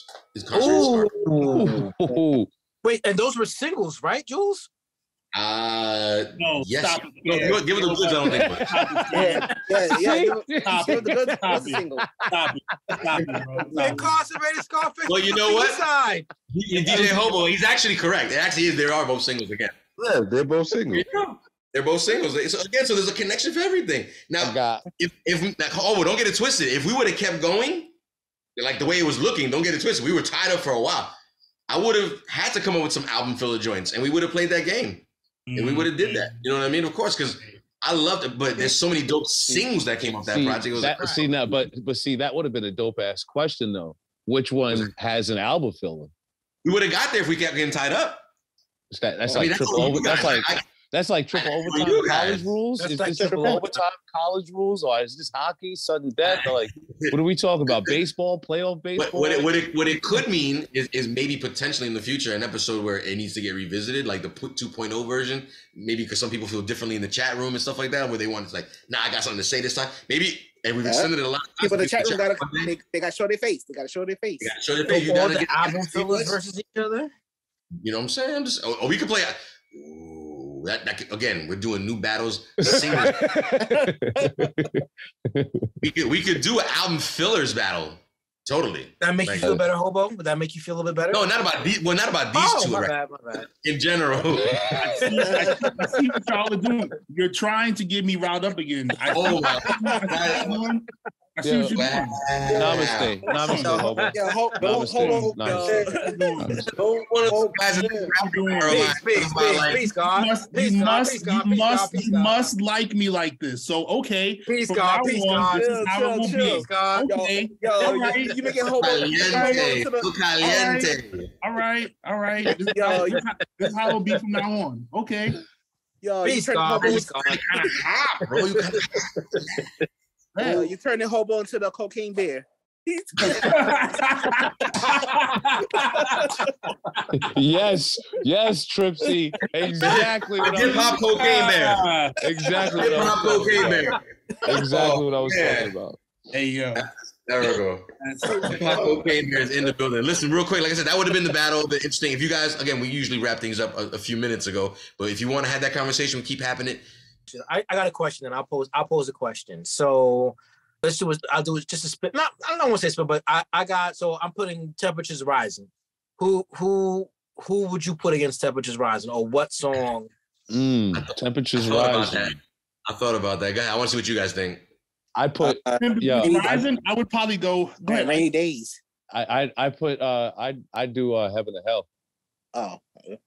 Wait, and those were singles, right, Jules? No, yes. No, Give It the Goods, I don't think. Give It the Goods was a single. Stop it. Incarcerated Scarface. Well, you know what? DJ Hobo, he's actually correct. It actually is. They are both singles again. Yeah, they're both singles. They're both singles. So again, so there's a connection for everything. Now, don't get it twisted. If we would have kept going, like the way it was looking, don't get it twisted. We were tied up for a while. I would have had to come up with some album filler joints, and we would have played that game. And we would have did that. You know what I mean? Of course, because I loved it, but there's so many dope singles that came off that project. That would have been a dope ass question though. Which one has an album filler? We would have got there if we kept getting tied up. That's like triple overtime college rules. Is this triple overtime college rules, or is this hockey, sudden death? Or like, what are we talking about? Baseball, playoff baseball? What it could mean is maybe potentially in the future an episode where it needs to get revisited, like the 2.0 version. Maybe because some people feel differently in the chat room and stuff like that, where they want to like, nah, I got something to say this time. Maybe, and we've extended it a lot. People in the chat room they got to show their face. They got to show their face. They got to show their face. You got to get album fillers versus each other. You know what I'm saying? We could play. That again, we're doing new battles. we could do an album fillers battle. Totally. That make you feel better, Hobo? Would that make you feel a little bit better? No, not about these. Well, not about these two. My right? bad. In general. I see what y'all are doing. You're trying to get me riled up again. I see what you're doing. Namaste, Hobo. Yeah, Hobo. You must like me like this. So okay. Peace, God. Okay. Yo, you making Hobo. All right. This is how it'll be from now on. Okay. Yo, peace, God. Bro, you turning Hobo into the cocaine bear. Yes, Tripsy. Exactly what Hip hop cocaine bear. Exactly. Hip hop cocaine bear. Exactly what I was talking about. Hey yo. There we go. Hip hop cocaine bear is in the building. Listen, real quick, like I said, that would have been the battle. But interesting. If you guys, again, we usually wrap things up a few minutes ago. But if you want to have that conversation, we keep having it. I got a question, and I'll pose a question. So I'll do it just a spit. Not I don't want to say spit, but I'm putting Temperatures Rising. Who would you put against Temperatures Rising, or what song? Temperatures Rising. I thought about that. I want to see what you guys think. I put Rising. I would probably go ahead. Rainy Days. I put I do Heaven to Hell. Oh.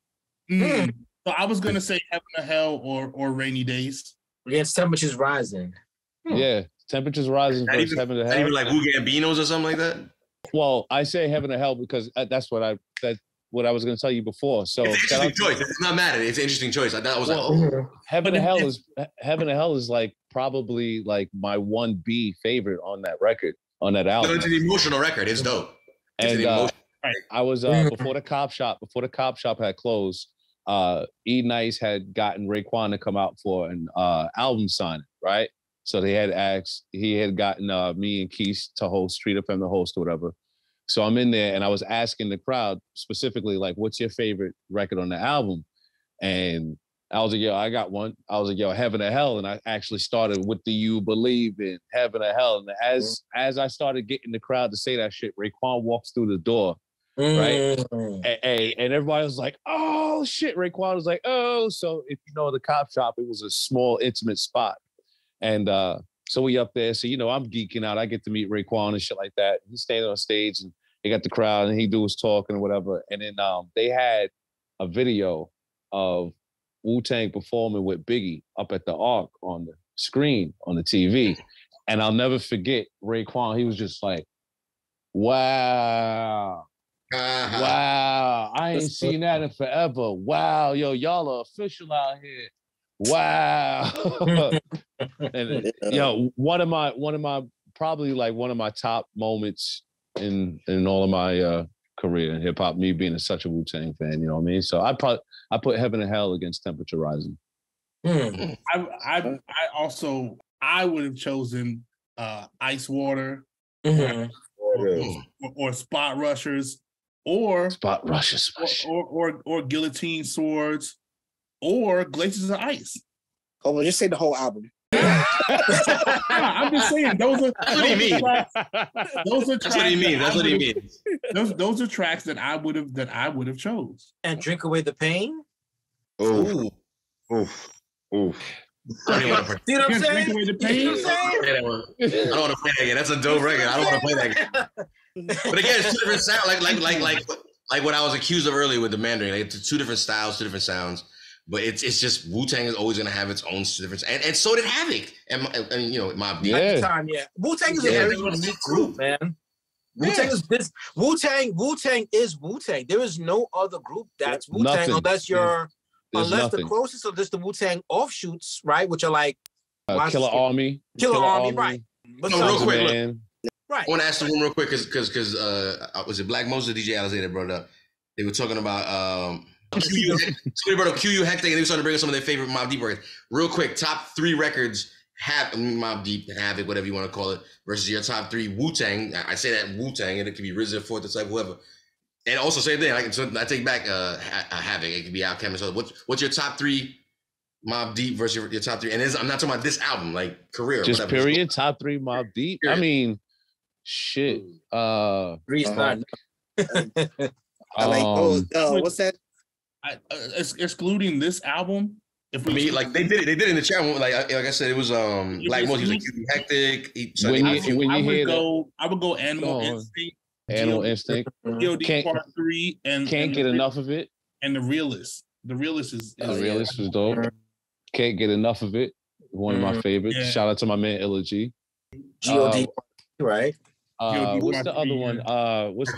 So I was gonna say Heaven to Hell or Rainy Days. Against Temperatures Rising. Yeah, Temperatures Rising versus Heaven to Hell. Not even like Wu Gambinos or something like that. Well, I say Heaven to Hell because that's what I was going to tell you before. So it's an interesting choice. It's not matter. It's an interesting choice. I was Heaven to Hell is like probably like my 1B favorite on that record, on that album. It's an emotional record. It's dope. And I was before the cop shop had closed. E Nice had gotten Raekwon to come out for an album signing, right? So he had gotten me and Keith to host, Street FM to host or whatever. So I'm in there and I was asking the crowd specifically, like, what's your favorite record on the album? And I was like, yo, I got one. I was like, yo, Heaven to Hell. And I actually started, what do you believe in? Heaven to Hell. And as I started getting the crowd to say that shit, Raekwon walks through the door. Right. And everybody was like, oh shit. Raekwon was like, oh. So if you know the cop shop, it was a small, intimate spot. And so we up there. So, I'm geeking out. I get to meet Raekwon and shit like that. He's standing on stage and he got the crowd and he do his talking and whatever. And then they had a video of Wu-Tang performing with Biggie up at the Arc on the screen on the TV. And I'll never forget Raekwon. He was just like, wow. Wow, I ain't seen that in forever. Wow, yo, y'all are official out here. Wow. And one of my probably like one of my top moments in all of my career in hip hop, me being such a Wu-Tang fan, you know what I mean? So I put Heaven and Hell against Temperature Rising. I would have chosen Ice Water or Spot Rushers or Guillotine Swords or Glaciers of Ice. Oh, well, just say the whole album. I'm just saying those are. That's what he means. That's what he means. That's what he means. Those are tracks that I would have chose. And Drink Away the Pain. Oof. I don't want to See what I'm saying? Drink Away the Pain. I don't want to play that again. That's a dope record. I don't want to play that again. But again, it's two different sounds. Like what I was accused of earlier with the Mandarin. Like, it's two different styles, two different sounds. But it's just Wu-Tang is always gonna have its own difference, and so did Havoc, and Mobb Deep. Wu-Tang is a very unique group, man. Wu-Tang is this. Wu-Tang is Wu-Tang. There is no other group that's Wu-Tang unless the closest of just the Wu-Tang offshoots, right? Which are like Killer Army, right? Real quick, right. I want to ask the room real quick because was it Black Moses or DJ Alizé that brought it up? They were talking about somebody brought up QU Hectic, and they were starting to bring up some of their favorite Mobb Deep records. Real quick, top 3 records have Mobb Deep, Havoc, whatever you want to call it, versus your top 3 Wu-Tang. I say that Wu-Tang, and it could be RZA, Fourth Disciple, whoever. And also same thing. I take back Havoc. It could be Outkast. What's your top 3 Mobb Deep versus your top 3? And I'm not talking about this album, like career. Just whatever. period. Top 3 Mobb Deep. Period. I mean, shit. Three's not. I like what's that? Excluding this album, if we like they did it in the chat. Like I said, it was Black Moses. He was like QB Hectic. I would go Animal Instinct. Animal Instinct. POD Part 3 and can't get enough of it. And The Realist. The Realist is was dope. Can't get enough of it. One of my favorites. Yeah. Shout out to my man Illa G. God, right? What's the other one? What's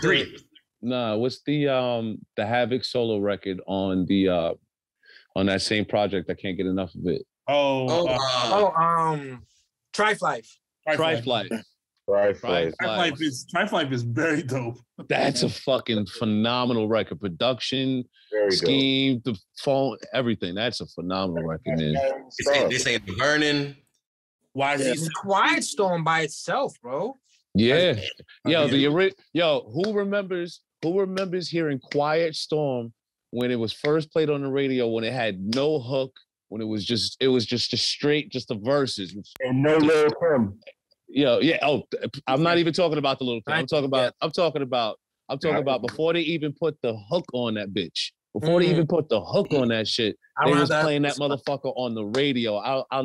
the Havoc solo record on the on that same project? I can't get enough of it. Tri-Flife. Tri-Flife is very dope. That's a fucking phenomenal record. Production, very scheme, dope. The phone, everything. That's a phenomenal record, man. This ain't Burning. Why is he Quiet Storm by itself, bro? Yeah. Who remembers hearing Quiet Storm when it was first played on the radio, when it had no hook, when it was just the verses. And no Lil Kim. Yeah. Oh, I'm not even talking about the Little Kim. I'm talking about before they even put the hook on that bitch. Before they even put the hook on that shit, they was playing that motherfucker on the radio.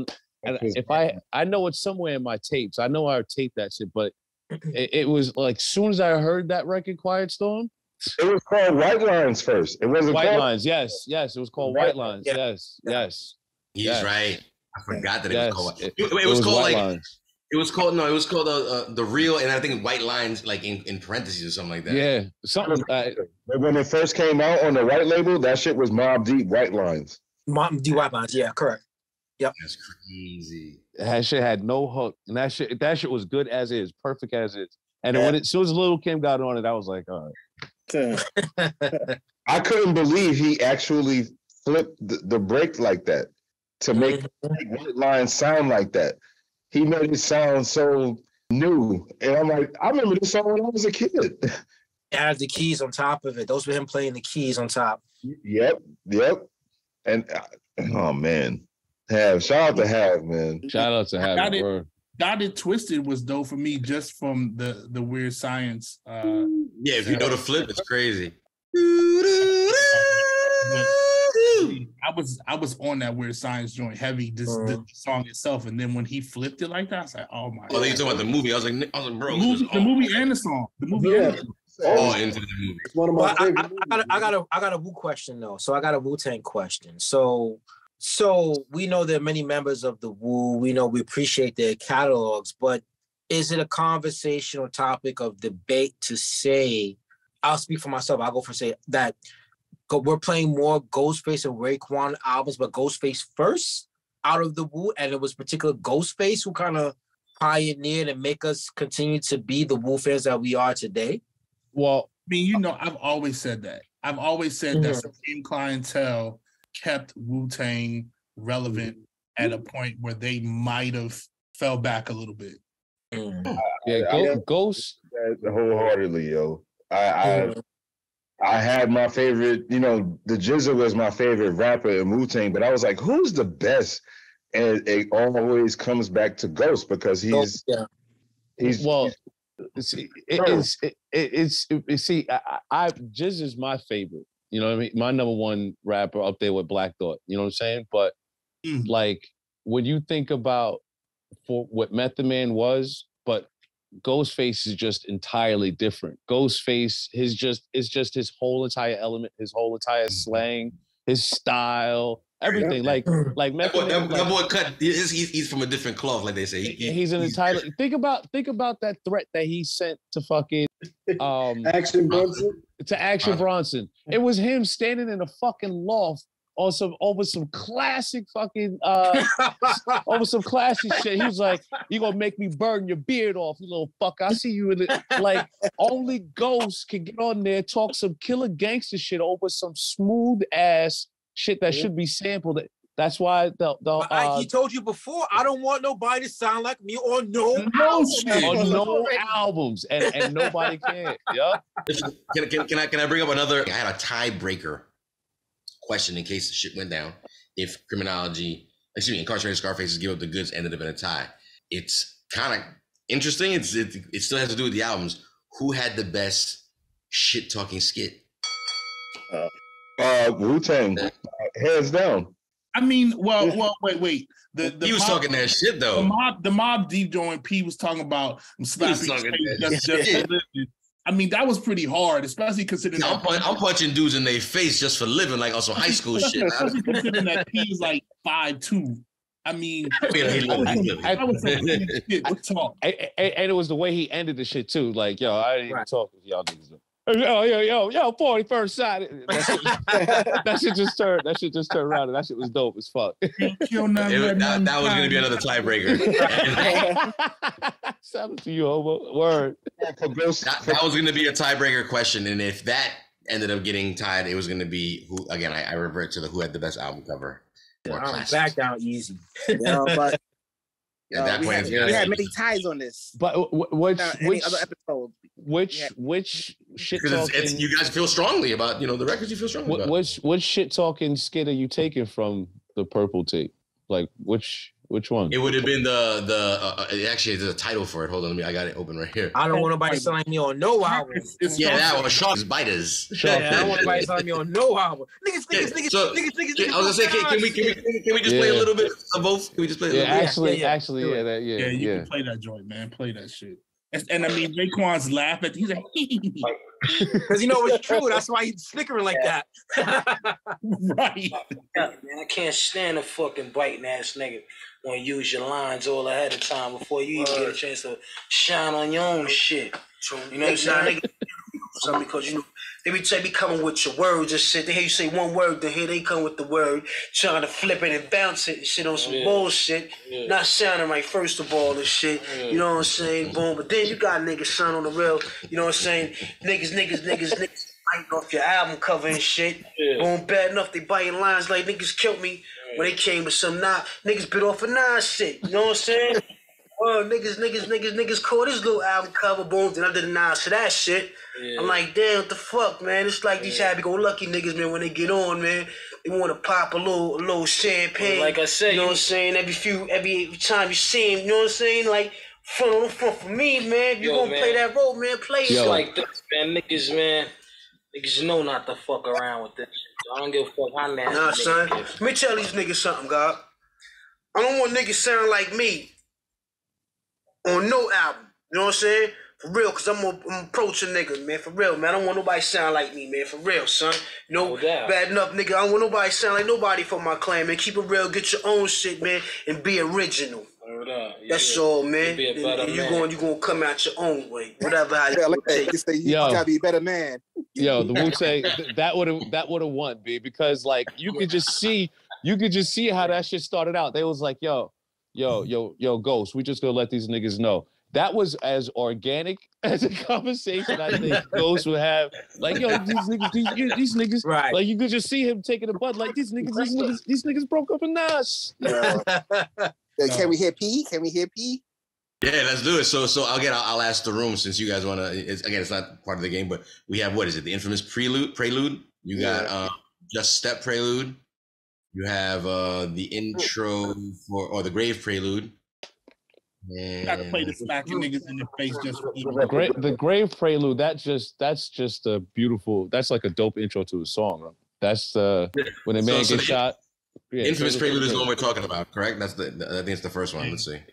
I know it's somewhere in my tapes. I know I taped that shit, but it was like as soon as I heard that record, Quiet Storm. It was called White Lines first. It wasn't White Lines. Yes. It was called White Lines. Yes. He's right. I forgot that it was called. It was called White Lines. It was called The Real, and I think White Lines, like in parentheses or something like that. Yeah, something. When it first came out on the white label, that shit was Mobb Deep White Lines. Mobb Deep White Lines, yeah, correct. Yep. That's crazy. That shit had no hook, and that shit was good as is, perfect as is. And then as soon as Lil Kim got on it, I was like, all right. I couldn't believe he actually flipped the break like that to make White Lines sound like that. He made it sound so new. And I'm like, I remember this song when I was a kid. Add the keys on top of it. Those were him playing the keys on top. Yep. And, oh, man. Shout out to Have, man. Shout out to Have. Got It Twisted was dope for me just from the Weird Science. If you know the flip, it's crazy. I was on that Weird Science joint heavy, the song itself, and then when he flipped it like that, I was like, oh my god. Oh, you talking about the movie? I was like, bro, the movie and the song. The movie and the song. Oh, into the movie. One of my favorite I got a Wu question though. So I got a Wu-Tang question. So we know there are many members of the Wu. We know we appreciate their catalogs, but is it a conversational topic of debate to say, I'll speak for myself, I'll go for say that we're playing more Ghostface and Raekwon albums, but Ghostface first? out of the Wu, and it was particular Ghostface who kind of pioneered and make us continue to be the Wu fans that we are today? Well, I mean, you know, I've always said that. I've always said that Supreme Clientele kept Wu-Tang relevant at a point where they might have fell back a little bit. Ghost wholeheartedly, yo. I had my favorite, you know, the GZA was my favorite rapper in Wu-Tang, but I was like, who's the best? And it always comes back to Ghost because he's GZA is my favorite. You know what I mean? My number one rapper up there with Black Thought. You know what I'm saying? But like when you think about for what Method Man was, but Ghostface is just entirely different. Ghostface, it's just his whole entire element, his whole entire slang, his style, everything. Like Method Man. That boy cut. He's from a different cloth, like they say. He's an entirely. Think about that threat that he sent to fucking Action Bronson. To Action Bronson. It was him standing in a fucking loft over some classic fucking over some classic shit. He was like, "You gonna make me burn your beard off, you little fucker. I see you in it." Like only Ghost can get on there, talk some killer gangster shit over some smooth ass shit that should be sampled. That's why he told you before, I don't want nobody to sound like me on no albums, and nobody can. Yeah. Can I bring up another? I had a tiebreaker question in case the shit went down. If Incarcerated Scarface's Give Up the Goods ended up in a tie. It's kind of interesting. It still has to do with the albums. Who had the best shit talking skit? Wu-Tang, hands down. I mean, well, wait. He was talking that shit though. The Mob Deep joint P was talking about slapping. I mean, that was pretty hard, especially considering I'm punching dudes in their face just for living, like on some high school shit. Especially considering that P is like 5'2". I mean, that was some talk. And it was the way he ended the shit too. Like, yo, I didn't even talk with y'all niggas. Yo, 41st side. That shit just turned around, and that shit was dope as fuck. That was gonna be another tiebreaker. Shout out to you, homo. Word. That was gonna be a tiebreaker question, and if that ended up getting tied, it was gonna be who again. I revert to who had the best album cover. Back down easy. But at that point, we had many ties on this. But which other episode? Which shit talking? You guys feel strongly about the records you feel strongly about. Which shit talking skit are you taking from the Purple Tape? Like which one? It would have been actually there's a title for it. Hold on, I got it open right here. I don't want nobody selling me on no album. That was Sharks Biters. I don't want nobody selling me on no album. Niggas. I was gonna say, can we just play a little bit of both? Can we just play a little bit? Actually, you can play that joint, man. Play that shit. And I mean, Raekwon's laughing. He's like, because it's true. That's why he's snickering like that. Right. Man, I can't stand a fucking biting ass nigga when you use your lines all ahead of time before you even get a chance to shine on your own shit. You know what I'm saying? Because they be coming with your words and shit. They hear you say one word, then here they come with the word, trying to flip it and bounce it and shit on some bullshit. Not sounding right, first of all, and shit. You know what I'm saying? Boom. But then you got niggas son on the real, you know what I'm saying? Niggas biting off your album cover and shit. Boom, bad enough they biting lines like niggas killed me when they came with some niggas bit off a Nas shit. You know what I'm saying? Niggas caught this little album cover, boom, then I did a Nas to that shit. I'm like, damn, what the fuck, man? It's like these happy-go-lucky niggas, man, when they get on, man, they want to pop a little champagne. Like I said, you know what I'm saying? Every time you see him, you know what I'm saying? Like, front for me, man. If you gonna play that role, man, play it. Like this, man. Niggas know not to fuck around with this shit. So I don't give a fuck how nasty. Nah, son. Let me tell these niggas something, God. I don't want niggas sound like me on no album. You know what I'm saying? For real, because I'm approaching niggas, man. For real, man. I don't want nobody sound like me, man. For real, son. Bad enough, nigga. I don't want nobody sound like nobody for my clan, man. Keep it real. Get your own shit, man. And be original. That's all, man. You gonna come out your own way. Whatever. You gotta be a better man. Yo, the Wu-Tang, that would have won, B, because like you could just see you could just see how that shit started out. They was like, yo, Ghost, we just gonna let these niggas know. That was as organic as a conversation I think Ghost would have. Like, yo, these niggas, right. Like, you could just see him taking a bud. Like, these niggas broke up in Nas. Yeah. Can we hear P? Can we hear P? Yeah, let's do it. So again, I'll ask the room since you guys want to. It's not part of the game, but we have, what is it? The infamous Prelude. You got Just Step Prelude. You have the intro or the Grave Prelude. You gotta play the smacking niggas in the face just for the Grave Prelude. That's just a beautiful. That's like a dope intro to a song. Right? That's when a man gets shot. Yeah, infamous Prelude is the one we're talking about, correct? That's I think it's the first one. Let's see.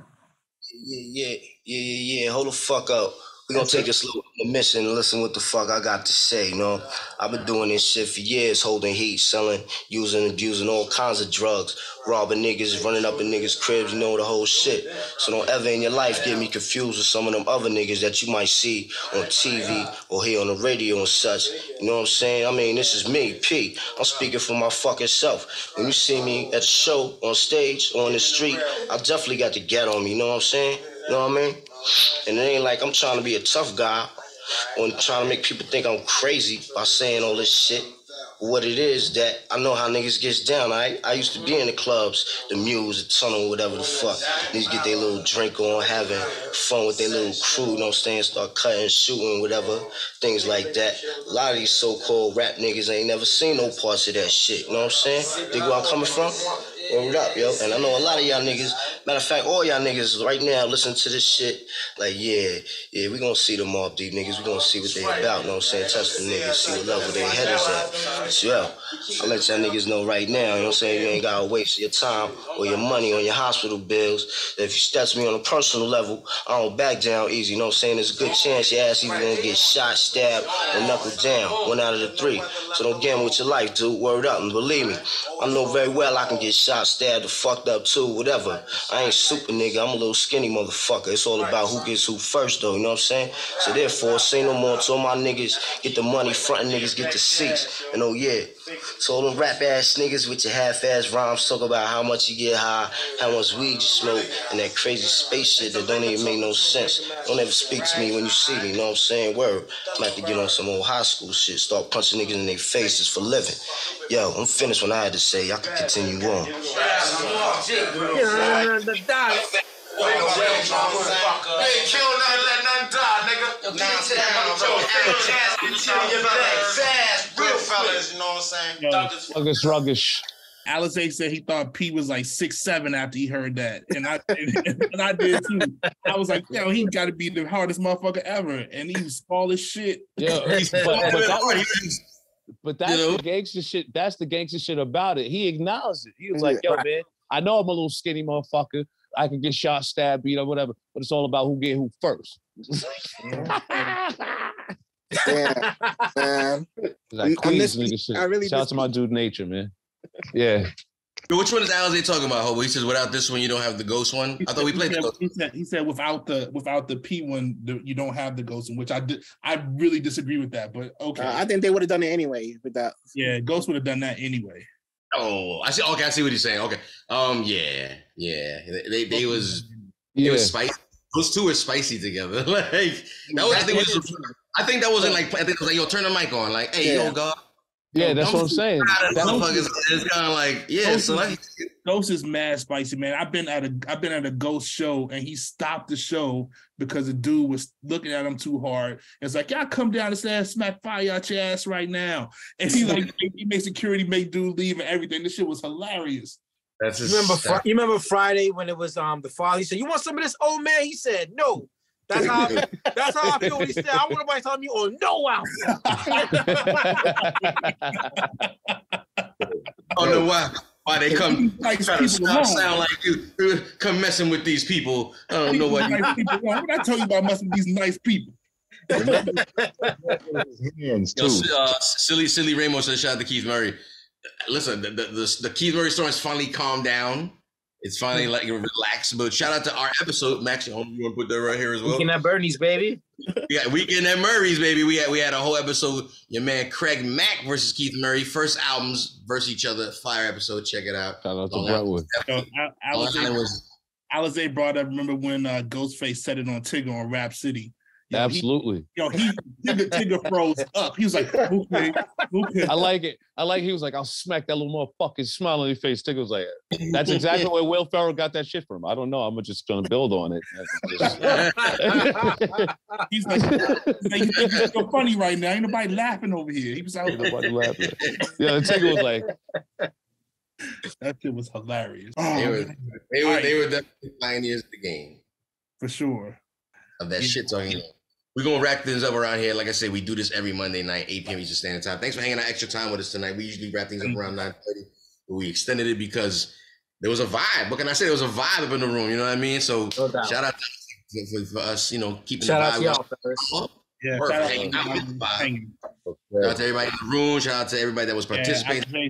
Yeah. Hold the fuck up. We're gonna take this little mission and listen what the fuck I got to say, you know? I've been doing this shit for years, holding heat, selling, using, abusing all kinds of drugs, robbing niggas, running up in niggas' cribs, you know, the whole shit. So don't ever in your life get me confused with some of them other niggas that you might see on TV or hear on the radio and such. You know what I'm saying? I mean, this is me, P. I'm speaking for my fucking self. When you see me at a show, on stage, or on the street, I definitely got the get on me, you know what I'm saying? You know what I mean? And it ain't like I'm trying to be a tough guy or trying to make people think I'm crazy by saying all this shit. What it is that I know how niggas gets down. I used to be in the clubs, the Muse, the Tunnel, whatever the fuck. Niggas get their little drink on, having fun with their little crew, you know what I'm saying? Start cutting, shooting, whatever, things like that. A lot of these so-called rap niggas ain't never seen no parts of that shit, you know what I'm saying? Dig where I'm coming from? Word up, yo. And I know a lot of y'all niggas, matter of fact, all y'all niggas right now listen to this shit, like, yeah, we gonna see the Mobb Deep niggas, we gonna see what they about, you know what I'm saying? Touch the niggas, see what level their head is at. So, yo, I'll let y'all niggas know right now, you know what I'm saying? You ain't gotta waste your time or your money on your hospital bills. If you step to me on a personal level, I don't back down easy, you know what I'm saying? There's a good chance your ass either gonna get shot, stabbed, or knuckled down, 1 out of the 3. So don't gamble with your life, dude. Word up, and believe me, I know very well I can get shot, stabbed, or fucked up too, whatever. I ain't super nigga, I'm a little skinny motherfucker. It's all about who gets who first though, you know what I'm saying? So therefore, say no more to all my niggas, get the money, frontin' niggas get the seats. And oh yeah, so all them rap ass niggas with your half ass rhymes talk about how much you get high, how much weed you smoke, and that crazy space shit that don't even make no sense. Don't ever speak to me when you see me, you know what I'm saying? Word, I'm about to get on some old high school shit, start punching niggas in their faces for living. Yo, I'm finished when I had to say, y'all can continue on. Hey, kill nothing, let nothing die, nigga. Real fellas, you know what I'm saying? Ruggish. Alizé said he thought P was like 6'7" after he heard that, and I did too. I was like, yo, he got to be the hardest motherfucker ever, and he was small as shit. Yeah, but that's the gangster shit. That's the gangster shit about it. He acknowledged it. He was like, yo, man, I know I'm a little skinny motherfucker. I can get shot, stabbed, beat up, whatever. But it's all about who get who first. Yeah, man. Like Queens nigga shit. Shout out to my dude Nature, man. Yeah. Which one is Alizé talking about, Hobo? He says without this one, you don't have the Ghost one. I thought we played the Ghost. He said without the P one, you don't have the Ghost one, which I really disagree with that. But okay, I think they would have done it anyway with that. Yeah, Ghost would have done that anyway. Oh, I see. Okay, I see what he's saying. Okay, yeah. They was spicy. Those two were spicy together. Like that was. I think that wasn't like. I think it was like, yo, turn the mic on. Like, hey, yo, God. Yeah, that's what I'm saying. It's kind of like, yeah. So like, Ghost is mad spicy, man. I've been at a Ghost show, and he stopped the show because the dude was looking at him too hard. It's like, y'all come down and say, smack fire out your ass right now. And he made security make dude leave and everything. This shit was hilarious. That's you remember Friday when it was the father? He said, "You want some of this, old man?" He said, "No." That's how I feel. He said, "I want nobody telling me on no out." I don't know why they come try to sound like you come messing with these people. I don't know what. Nice people. What did I tell you about messing with these nice people? Silly Ramos said, shout out to Keith Murray. Listen, the Keith Murray story has finally calmed down. It's finally like relaxed. But shout out to our episode, Max. You want to put that right here as well? Weekend at Bernie's, baby. Yeah, Weekend at Murray's, baby. We had a whole episode. Your man Craig Mack versus Keith Murray. First albums versus each other. Fire episode. Check it out. Shout out to Brentwood. Alizé brought up. Remember when Ghostface said it on Tigger on Rap City? Absolutely. Tigger froze up. He was like, okay. I like it. He was like, I'll smack that little motherfucking smile on your face. Tigger was like, that's exactly where Will Ferrell got that shit from. I don't know. I'm just gonna build on it. He's like, you're so funny right now. Ain't nobody laughing over here. He was out. Nobody laughing. Yeah, Tigger was like, that shit was hilarious. They were definitely pioneers of the game. For sure. Of that shit talking. We're going to wrap things up around here. Like I said, we do this every Monday night, 8 p.m. Eastern Standard Time. Thanks for hanging out extra time with us tonight. We usually wrap things up around 9:30. But we extended it because there was a vibe. What can I say? There was a vibe up in the room. You know what I mean? So shout out for us, keeping shout the vibe. Out to y'all, fellas. Yeah, shout out to everybody in the room. Shout out to everybody that was participating.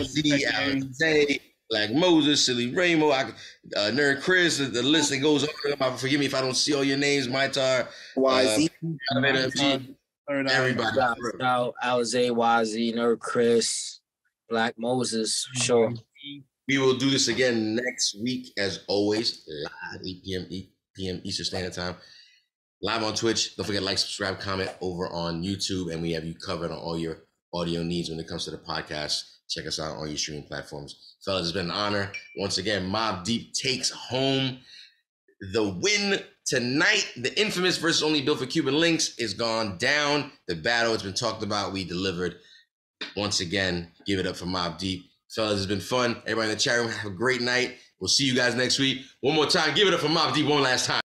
Black Moses, Silly Ramo, Nerd Chris, the list that goes on. Forgive me if I don't see all your names. Mytar, YZ, everybody. Alizé, YZ, Nerd Chris, Black Moses, sure. We will do this again next week, as always, live 8 p.m. Eastern Standard Time. Live on Twitch. Don't forget to like, subscribe, comment over on YouTube, and we have you covered on all your audio needs when it comes to the podcast. Check us out on your streaming platforms. Fellas, it's been an honor. Once again, Mobb Deep takes home the win tonight. The infamous versus Only Built for Cuban Links is gone down. The battle has been talked about. We delivered. Once again, give it up for Mobb Deep. Fellas, it's been fun. Everybody in the chat room, have a great night. We'll see you guys next week. One more time, give it up for Mobb Deep one last time.